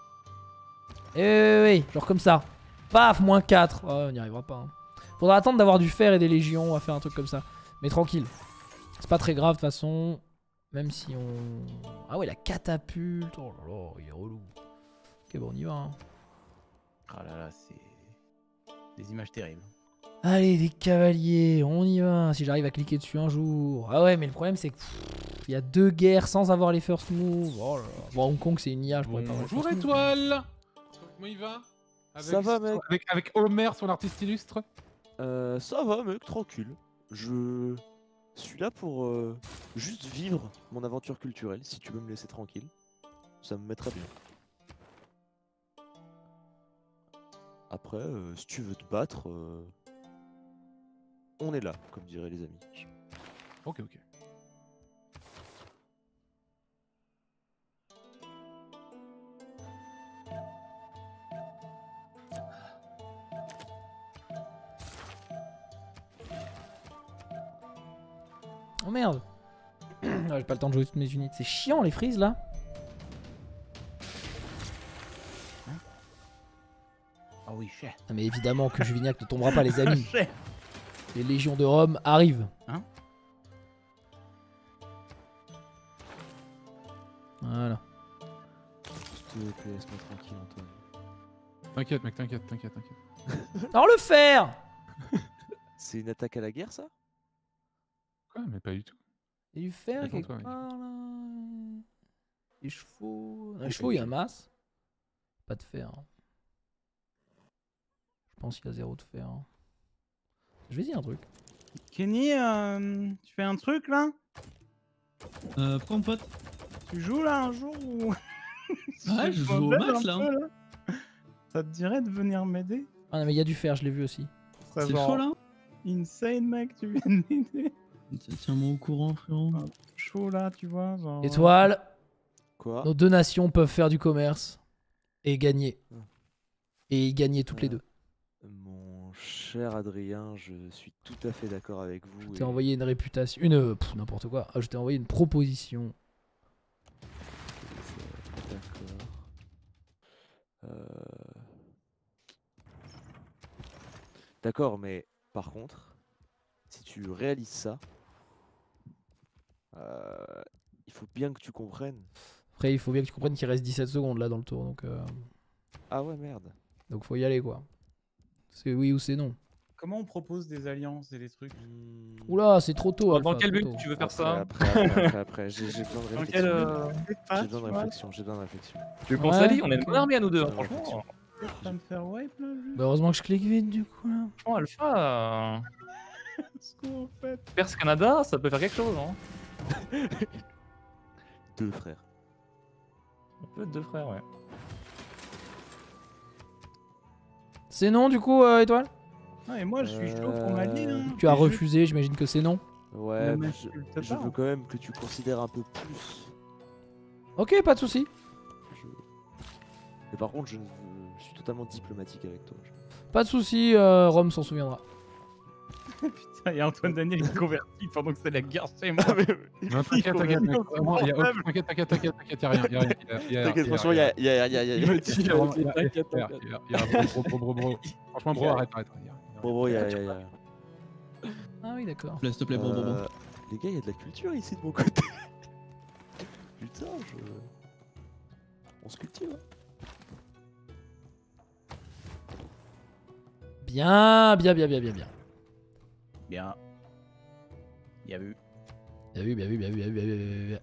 Et oui, genre comme ça. Paf, moins 4. Oh, on n'y arrivera pas. Hein. Faudra attendre d'avoir du fer et des légions à faire un truc comme ça. Mais tranquille. C'est pas très grave de toute façon. Même si on... Ah ouais, la catapulte. Oh là là, il est relou. Ok, bon, on y va. Hein. Ah là là, c'est des images terribles. Allez, des cavaliers, on y va. Si j'arrive à cliquer dessus un jour. Ah ouais, mais le problème, c'est que... Il y a 2 guerres sans avoir les first moves. Oh là là. Bon, Hong Kong, c'est une IA, je pourrais pas... Bonjour Étoile. Comment il va? Ça va, mec. Avec Homer, son artiste illustre. Ça va, mec, tranquille. Je suis là pour juste vivre mon aventure culturelle, si tu veux me laisser tranquille. Ça me mettrait bien. Après, si tu veux te battre, on est là, comme diraient les amis. Ok. Oh merde. J'ai pas le temps de jouer toutes mes unités. C'est chiant les frises là. Ah oui, cher. Ah, mais évidemment que Juvignac ne tombera pas les amis. Cher. Les légions de Rome arrivent. Hein? Voilà. S'il te plaît, laisse-moi tranquille, Antoine. T'inquiète, mec, t'inquiète. Alors le fer. C'est une attaque à la guerre, ça? Quoi? Mais pas du tout. Il y a du fer quelque Détends-toi, part là. Les chevaux. Les chevaux, il y a un masse. Pas de fer. Hein. Je pense qu'il y a 0 de fer. Hein. Je vais dire un truc. Kenny, tu fais un truc là? Pourquoi mon pote? Tu joues là un jour ou... Ouais, je joue au max là. Ça te dirait de venir m'aider? Ah non mais il y a du fer, je l'ai vu aussi. C'est C'est chaud là? Insane mec, tu viens de m'aider. Tiens-moi au courant, frérot. Chaud là, tu vois. Genre... Étoile. Quoi? Nos 2 nations peuvent faire du commerce et gagner. Et gagner toutes les 2. Mon cher Adrien, je suis tout à fait d'accord avec vous. Je t'ai envoyé une réputation. N'importe quoi. Ah, je t'ai envoyé une proposition. D'accord. D'accord, mais par contre, si tu réalises ça, il faut bien que tu comprennes. Après, il faut bien que tu comprennes qu'il reste 17 secondes là dans le tour. Donc, Ah ouais, merde. donc faut y aller quoi. C'est oui ou c'est non. Comment on propose des alliances et des trucs? Oula, c'est trop tôt. Dans Alpha, quel trop but tôt. tu veux faire ça? Après, j'ai besoin de Dans réflexion. quel... J'ai besoin de réflexion, j'ai besoin de réflexion. Tu veux qu'on Ouais, s'allie? On est une ok. bonne armée à nous deux, hein, Ouais, franchement. Ça me faire wipe là juste. Bah, heureusement que je clique vite du coup là. Franchement, Alpha, Ce qu'on fait. Perse Canada, ça peut faire quelque chose. Hein. 2 frères. On peut être 2 frères, ouais. C'est non du coup, Étoile? Ah, et moi je suis chaud pour m'allier. Hein. Tu as Et je- refusé, j'imagine que c'est non. Ouais, Ne mais m'insulte je pas. veux quand même que tu considères un peu plus. Ok, pas de soucis. Mais par contre, je suis totalement diplomatique avec toi. Pas de soucis, Rome s'en souviendra. Putain, il y a Antoine Daniel qui convertit pendant que c'est la guerre chez moi. Non, t'inquiète, t'inquiète, mec. Vraiment, y a aucun- t'inquiète, y'a rien. T'inquiète, franchement, y'a Il me dit, t'inquiète. Bro. Franchement, bro, arrête. Bon, y'a. Ah oui, d'accord. S'il te plaît, bon. Les gars, y'a de la culture ici de mon côté. Putain, on se cultive, hein. Bien. Bien. Bien vu. Bien vu.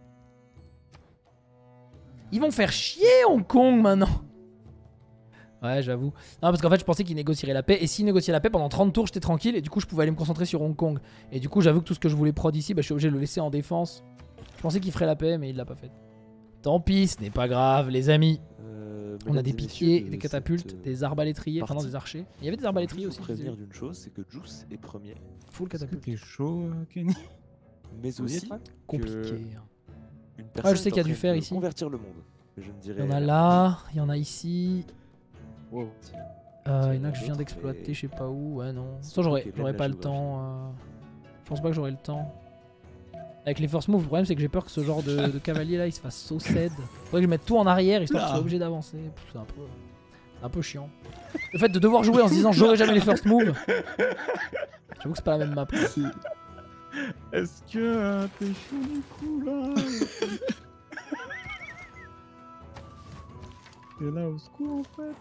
Ils vont faire chier Hong Kong maintenant. Ouais, j'avoue. Non, parce qu'en fait, je pensais qu'ils négocieraient la paix. Et s'ils négociaient la paix pendant 30 tours, j'étais tranquille. Et du coup, je pouvais aller me concentrer sur Hong Kong. Et du coup, j'avoue que tout ce que je voulais prod ici, bah, je suis obligé de le laisser en défense. Je pensais qu'il ferait la paix, mais il l'a pas fait. Tant pis, ce n'est pas grave, les amis. On a des piquiers, des catapultes, des arbalétriers, enfin non, des archers. Il y avait des arbalétriers aussi. Prévenir d'une chose, c'est que Juice est premier. Full catapulte. T'es chaud, Kenny? Mais aussi Compliqué. une Ouais, personne je sais qu'il y a du fer ici. convertir le monde. Mais je ne dirais Il y en a là, il y en a ici. Wow. Il y en a que je viens d'exploiter, je sais pas où. Ouais, non. Ça, j'aurais pas le temps. Je pense pas que j'aurai le temps. Avec les force moves, le problème c'est que j'ai peur que ce genre de cavalier là il se fasse sauced. Faudrait que je mette tout en arrière histoire que je sois obligé d'avancer. C'est un peu chiant. Le fait de devoir jouer en se disant j'aurai jamais les first moves. J'avoue que c'est pas la même map. Est-ce que t'es chaud du coup là? T'es là au secours en fait.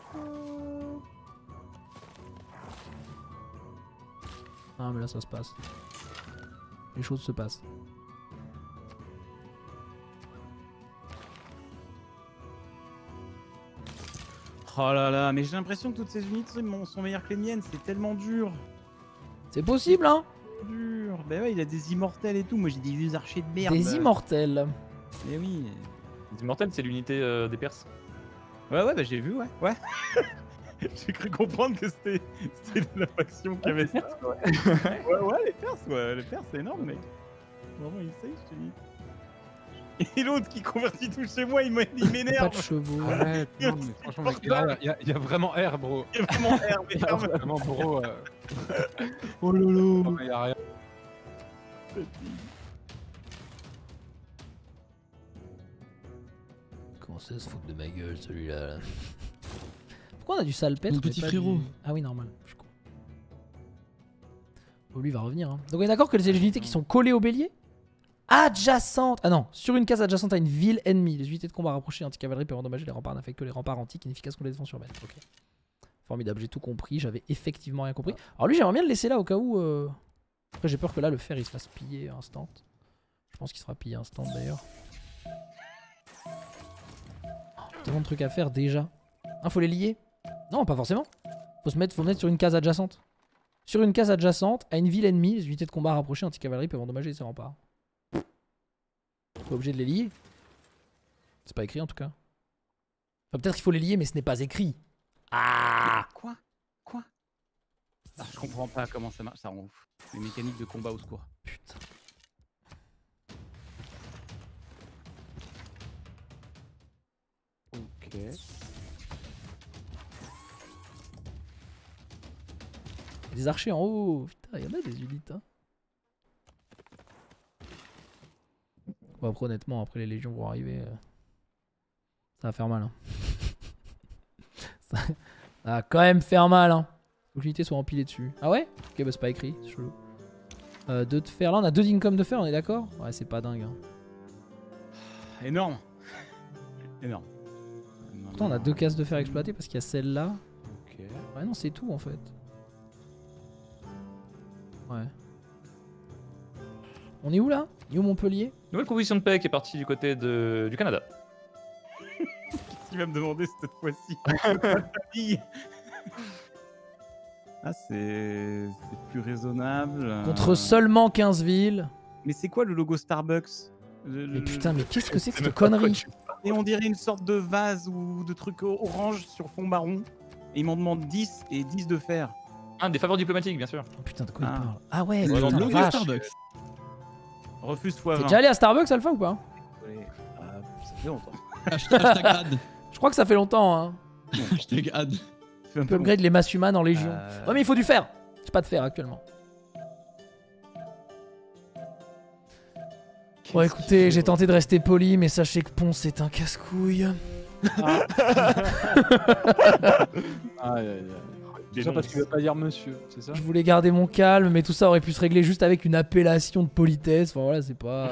Ah mais là ça se passe. Les choses se passent. Oh là là, mais j'ai l'impression que toutes ces unités sont meilleures que les miennes, c'est tellement dur. C'est possible hein. Dur. Bah ouais, il a des immortels et tout, moi j'ai des vieux archers de merde. Des immortels. Mais oui. Les immortels, c'est l'unité des Perses. Ouais, bah j'ai vu, ouais. J'ai cru comprendre que c'était de la faction qui avait ça. Ouais, les Perses, c'est énorme, mec. Vraiment, il sait, je te dis. Et l'autre qui convertit tout chez moi, il m'énerve. Pas de chevaux. Ouais, non, mais franchement, mec, là, il y a vraiment air, bro. Il y a vraiment air, mais Vraiment, bro. Oh lolo. Non, mais y a rien. Comment ça se fout de ma gueule celui-là là. Pourquoi on a du salpêtre? Mon petit mais pas frérot. du- Ah oui, normal. Je suis con. Oh, lui il va revenir. Hein. Donc on est d'accord que c'est les unités qui sont collées au bélier? Adjacentes. Ah non, sur une case adjacente à une ville ennemie. Les unités de combat rapprochées anti-cavalerie peuvent endommager les remparts, n'affectent que les remparts antiques, inefficaces contre les défenses urbaines. Ok. Formidable, j'ai tout compris. J'avais effectivement rien compris. Alors lui, j'aimerais bien le laisser là au cas où. Après, j'ai peur que là, le fer il se fasse piller instant. Je pense qu'il sera pillé instant d'ailleurs. Tellement de trucs à faire déjà. Ah, faut les lier? Non, pas forcément. Faut mettre sur une case adjacente. Sur une case adjacente à une ville ennemie, les unités de combat rapprochées anti-cavalerie peuvent endommager ses remparts. Pas obligé de les lier. C'est pas écrit en tout cas. Enfin, peut-être qu'il faut les lier, mais ce n'est pas écrit. Ah! Quoi? Ah, je comprends pas comment ça marche, ça rend ouf. Les mécaniques de combat au secours. Putain. Ok. Des archers en haut. Putain, il y en a des unités. Hein. Bon, après, honnêtement, après les légions vont arriver. Ça va faire mal. Hein. Ça va quand même faire mal. Hein. Faut que l'unité soit empilée dessus. Ah ouais? Ok, bah c'est pas écrit. C'est chelou. 2 de fer. Là, on a 2 d'income de fer, on est d'accord? Ouais, c'est pas dingue. Hein. Énorme. Énorme. Pourtant, on a 2 cases de fer exploitées parce qu'il y a celle-là. Ok. Ouais, non, c'est tout en fait. Ouais. On est où là? New Montpellier? Nouvelle proposition de paix qui est partie du côté du Canada. Qu'est-ce qu'il va me demander cette fois-ci? Ah, c'est plus raisonnable. Contre seulement 15 villes. Mais c'est quoi le logo Starbucks? Mais putain, mais qu'est-ce que c'est que cette connerie? Et on dirait une sorte de vase ou de truc orange sur fond marron. Et ils m'en demandent 10 et 10 de fer. Un des faveurs diplomatiques, bien sûr. Oh, putain, de quoi il parle? Ah ouais, Le putain, la logo vache. Starbucks. Refuse T'es x20. déjà allé à Starbucks Alpha ou pas? Ça fait longtemps. Hashtag ad. Je crois que ça fait longtemps. Hein. Hashtag ad. On peut upgrade les masses humaines en légion. Ouais, mais il faut du fer. J'ai pas de fer actuellement. Bon écoutez, j'ai tenté de rester poli, mais sachez que Ponce est un casse-couille. Aïe aïe aïe. C'est ça parce qu'il veut pas dire monsieur, c'est ça? Je voulais garder mon calme, mais tout ça aurait pu se régler juste avec une appellation de politesse. Enfin voilà, c'est pas...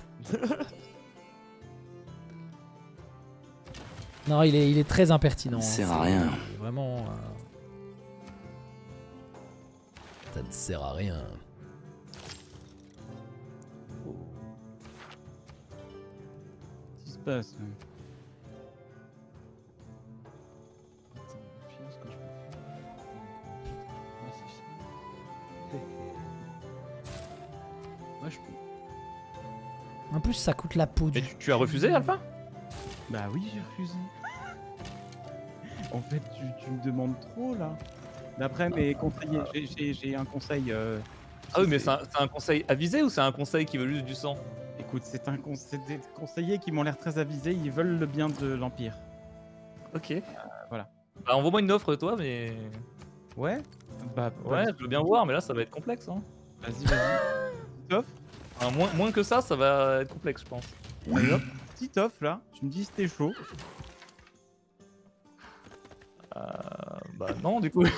Non, il est très impertinent. Ça sert hein, à rien. Vraiment... Ça ne sert à rien. Qu'est-ce qui se passe? Ouais, je peux. En plus, ça coûte la peau Mais du... tu as refusé, Alpha? Bah oui, j'ai refusé. En fait, tu me demandes trop là. D'après mes conseillers, j'ai un conseil. Ah oui, mais c'est un conseil avisé ou c'est un conseil qui veut juste du sang? Écoute, c'est des conseillers qui m'ont l'air très avisés, ils veulent le bien de l'Empire. Ok. Voilà. Bah, envoie-moi une offre, toi, mais. Ouais. Bah Ouais, je veux bien voir, mais là, ça va être complexe. Hein. Vas-y, vas-y. Petite offre. Enfin, moins que ça va être complexe, je pense. Allez, hop, petite offre là. Tu me dis si t'es chaud. Bah non, du coup.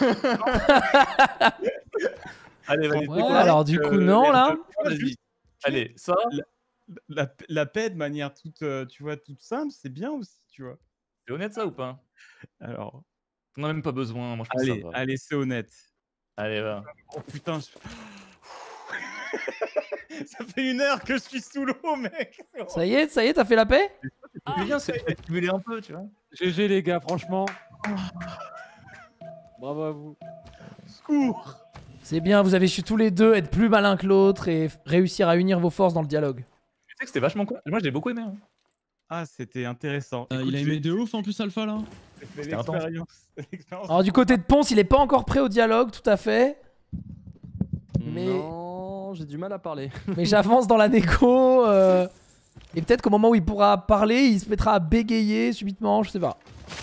Allez, vas-y. Ouais, alors du coup, non, là. Vas-y. Allez, ça. La paix de manière toute, tu vois, toute simple, c'est bien aussi, tu vois. C'est honnête, ça ou pas? Alors. On en a même pas besoin, moi je pense que ça va. Allez, c'est honnête. Allez, va. Oh putain, ça fait 1 heure que je suis sous l'eau, mec. Ça y est, t'as fait la paix? C'est bien, c'est accumulé un peu, tu vois. GG les gars, franchement. Bravo à vous. Secours. C'est bien, vous avez su tous les deux être plus malins que l'autre et réussir à unir vos forces dans le dialogue. Tu sais que c'était vachement cool. Moi, je l'ai beaucoup aimé. Hein. Ah, c'était intéressant. Écoute, Il a aimé de ouf en plus Alpha là. C'était l'expérience. Alors du côté de Ponce, il est pas encore prêt au dialogue, tout à fait. Mais, Non, j'ai du mal à parler. mais j'avance dans la négo. Et peut-être qu'au moment où il pourra parler, il se mettra à bégayer subitement, je sais pas.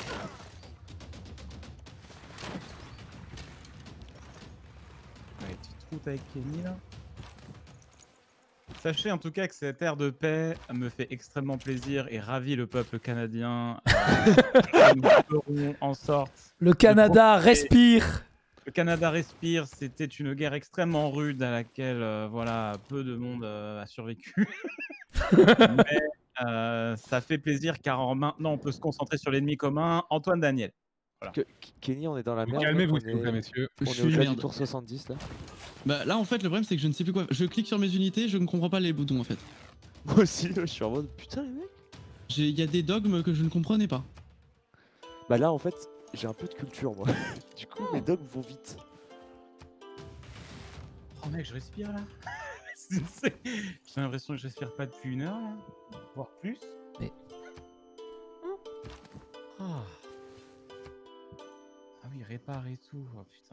Ouais, petite route avec Kenny là. Sachez en tout cas que cette ère de paix me fait extrêmement plaisir et ravit le peuple canadien. Nous ferons en sorte. Le Canada respire. Le Canada respire. C'était une guerre extrêmement rude à laquelle voilà, peu de monde a survécu. Mais ça fait plaisir car maintenant on peut se concentrer sur l'ennemi commun, Antoine Daniel. Voilà. Kenny, on est dans la merde. Calmez-vous, mec, s'il vous plaît, messieurs. On Je est suis au-delà merde. du tour 70 là. Bah là en fait le problème c'est que je ne sais plus quoi. Je clique sur mes unités, je ne comprends pas les boutons en fait. Moi aussi, je suis en mode putain les mecs. Il y a des dogmes que je ne comprenais pas. Bah là en fait, j'ai un peu de culture moi. Du coup, les dogmes vont vite. Oh mec, je respire là. J'ai l'impression que je respire pas depuis 1 heure là, voire plus. Mais- Ah. Ah oui, répare et tout. Oh putain.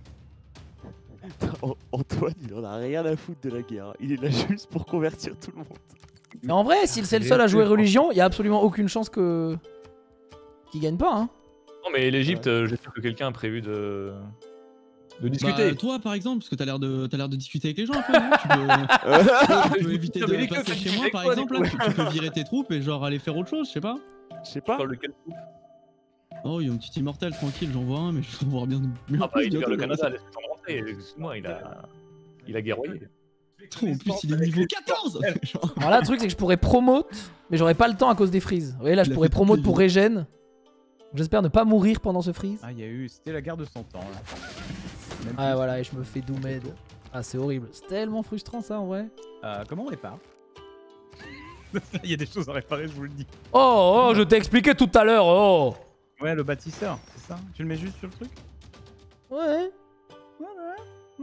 Antoine, il en a rien à foutre de la guerre. Il est là juste pour convertir tout le monde. Mais en vrai, s'il c'est le seul à jouer religion, il y a absolument aucune chance que qu'il gagne pas. Hein. Non, mais l'Egypte, j'espère que quelqu'un a prévu de discuter. Bah, toi par exemple, parce que t'as l'air de discuter avec les gens un peu, non tu peux éviter Mais les de passer que chez moi avec par toi, exemple, du là, coup. tu peux virer tes troupes et genre aller faire autre chose, je sais pas. Je sais pas. Parle de quel groupe? Oh, il y a un petit immortel tranquille, j'en vois un, mais je vais voir bien. Ah bah, il est vers le Canada, laisse-le temps de rentrer. Excuse-moi, il a guerroyé. En plus, il est niveau 14. Genre, Alors là, le truc, c'est que je pourrais promote, mais j'aurais pas le temps à cause des freezes. Vous voyez, là, je Il a pourrais fait promote toutes les pour régène. J'espère ne pas mourir pendant ce freeze. Ah, il y a eu. C'était la guerre de 100 ans là. Même Ah plus. voilà, et je me fais doomed. Ah, c'est horrible. C'est tellement frustrant ça en vrai. Comment on répare? Il y a des choses à réparer, je vous le dis. Oh, je t'ai expliqué tout à l'heure. Oh. Ouais, le bâtisseur, c'est ça? Tu le mets juste sur le truc? Ouais. Ouais.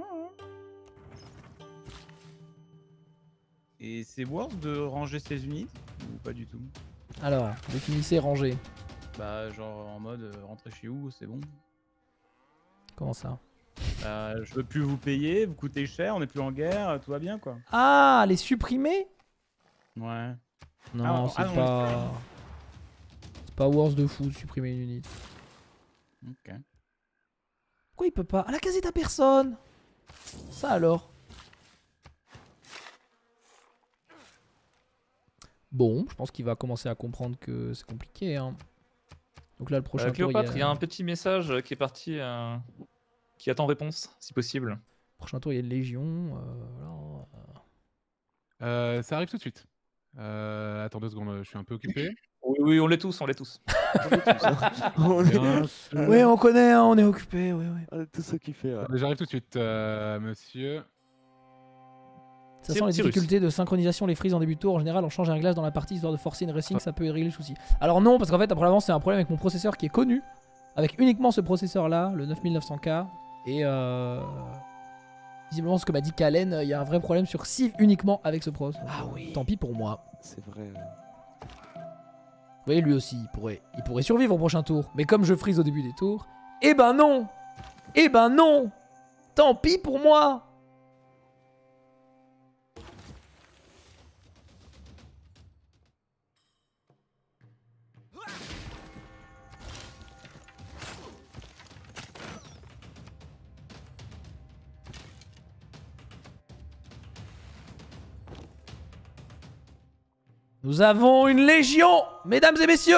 Et c'est worth de ranger ses unités ou pas du tout? Alors, définissez ranger. Bah genre en mode rentrer chez vous, c'est bon. Comment ça? Je veux plus vous payer, vous coûtez cher, on est plus en guerre, tout va bien quoi. Ah, les supprimer? Ouais. Non, c'est pas... C'est pas worse de fou de supprimer une unité. Ok. Pourquoi il peut pas? Ah, la casette à personne. Ça alors. Bon, je pense qu'il va commencer à comprendre que c'est compliqué. Hein. Donc là, le prochain tour, Cléopâtre, il y a un petit message qui est parti, qui attend réponse, si possible. Prochain tour, il y a une légion. Ça arrive tout de suite. Attends 2 secondes, je suis un peu occupé. Oui, on l'est tous, on l'est tous. Oui, on connaît, hein, on est occupé. Oui, oui. On est tous occupés. Ouais. J'arrive tout de suite, monsieur. Ça sent les difficultés de synchronisation, les freezes en début de tour. En général, on change un glace dans la partie histoire de forcer une racing, ça peut régler le souci. Alors non, parce qu'en fait, après c'est un problème avec mon processeur qui est connu, avec uniquement ce processeur-là, le 9900K. Et visiblement, ce que m'a dit Kalen, il y a un vrai problème sur Civ uniquement avec ce pros. Ah oui. Tant pis pour moi. C'est vrai. Vous voyez, lui aussi, il pourrait survivre au prochain tour. Mais comme je freeze au début des tours, eh ben non. Eh ben non. Tant pis pour moi. Nous avons une légion, mesdames et messieurs.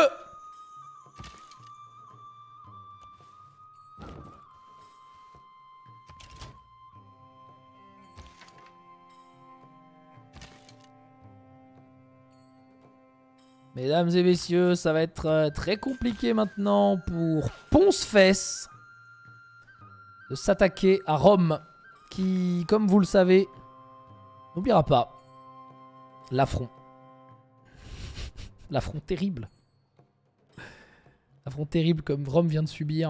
Mesdames et messieurs, ça va être très compliqué maintenant pour Ponce-Fesse de s'attaquer à Rome, qui, comme vous le savez, n'oubliera pas l'affront. L'affront terrible. L'affront terrible comme Rome vient de subir.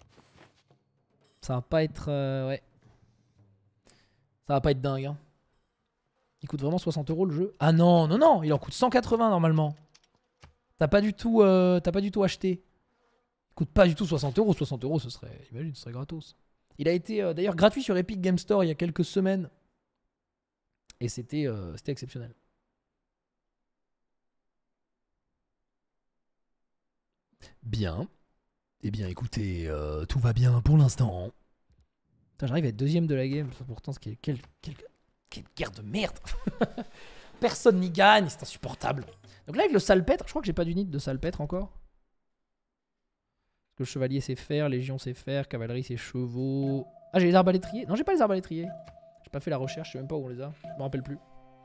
Ça va pas être... ouais. Ça va pas être dingue. Hein. Il coûte vraiment 60 € le jeu. Ah non, non, non, il en coûte 180 normalement. T'as pas du tout acheté. Il coûte pas du tout 60 €. 60 € ce serait... Imagine, ce serait gratos. Il a été d'ailleurs gratuit sur Epic Game Store il y a quelques semaines. Et c'était exceptionnel. Bien. Eh bien, écoutez, tout va bien pour l'instant. J'arrive à être deuxième de la game. Pourtant, quelle guerre de merde. Personne n'y gagne, c'est insupportable. Donc là, avec le salpêtre, je crois que j'ai pas d'unité de salpêtre encore. Parce que le chevalier sait faire, légion sait faire, cavalerie c'est chevaux. Ah, j'ai les arbalétriers. Non, j'ai pas les arbalétriers. J'ai pas fait la recherche, je sais même pas où on les a. Je me rappelle plus.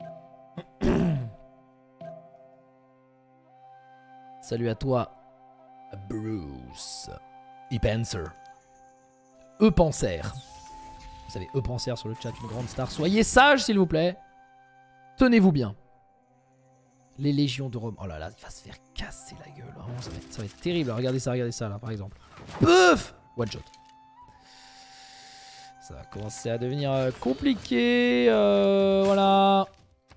Salut à toi, Bruce. E-Panzer. E-Panzer. Vous savez, E-Panzer sur le chat, une grande star. Soyez sages, s'il vous plaît. Tenez-vous bien. Les légions de Rome. Oh là là, il va se faire casser la gueule. Vraiment, ça va être terrible. Regardez ça là, par exemple. Pouf! One shot. Ça va commencer à devenir compliqué. Voilà.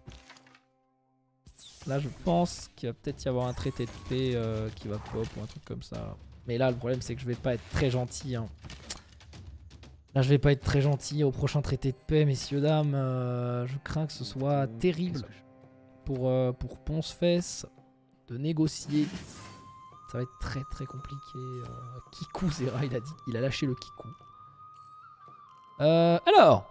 Là, je pense qu'il va peut-être y avoir un traité de paix qui va pop ou un truc comme ça. Mais là, le problème, c'est que je vais pas être très gentil. Hein. Là, je vais pas être très gentil au prochain traité de paix, messieurs, dames. Je crains que ce soit terrible pour Ponce-Fesse de négocier. Ça va être très très compliqué. Kikou, Zera, il a dit. Il a lâché le Kikou. Alors.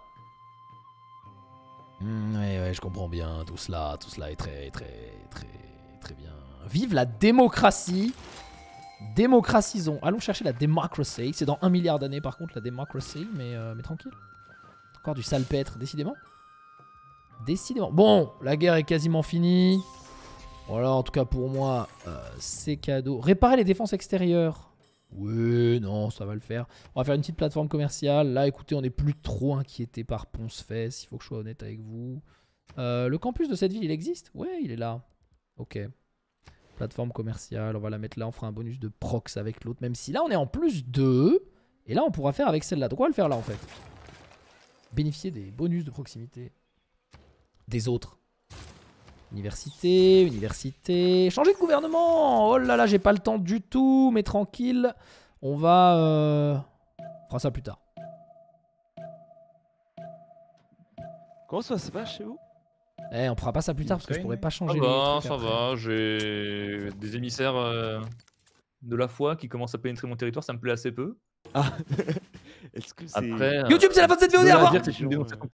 Ouais, je comprends bien. Tout cela est très bien. Vive la démocratie. Démocratisons. Allons chercher la démocratie. C'est dans 1 milliard d'années par contre la démocratie, mais tranquille. Encore du salpêtre, décidément. Décidément. Bon, la guerre est quasiment finie. Voilà, en tout cas pour moi, c'est cadeau. Réparer les défenses extérieures. Oui, non, ça va le faire. On va faire une petite plateforme commerciale. Là, écoutez, on n'est plus trop inquiété par Ponce-Fesse. Il faut que je sois honnête avec vous. Le campus de cette ville, il existe? Ouais, il est là. Ok. Plateforme commerciale, on va la mettre là. On fera un bonus de prox avec l'autre. Même si là, on est en plus 2. Et là, on pourra faire avec celle-là. Donc, on va le faire là, en fait. Bénéficier des bonus de proximité des autres. Université. Changer de gouvernement. Oh là là, j'ai pas le temps du tout. Mais tranquille. On va... On fera ça plus tard. Comment ça se passe chez vous? On fera pas ça plus tard parce que je pourrais pas changer Ça va, j'ai des émissaires de la foi qui commencent à pénétrer mon territoire, ça me plaît assez peu. Ah. Est-ce que c'est... Après, YouTube, c'est la fin de cette vidéo. Au revoir. C'est une dénonciation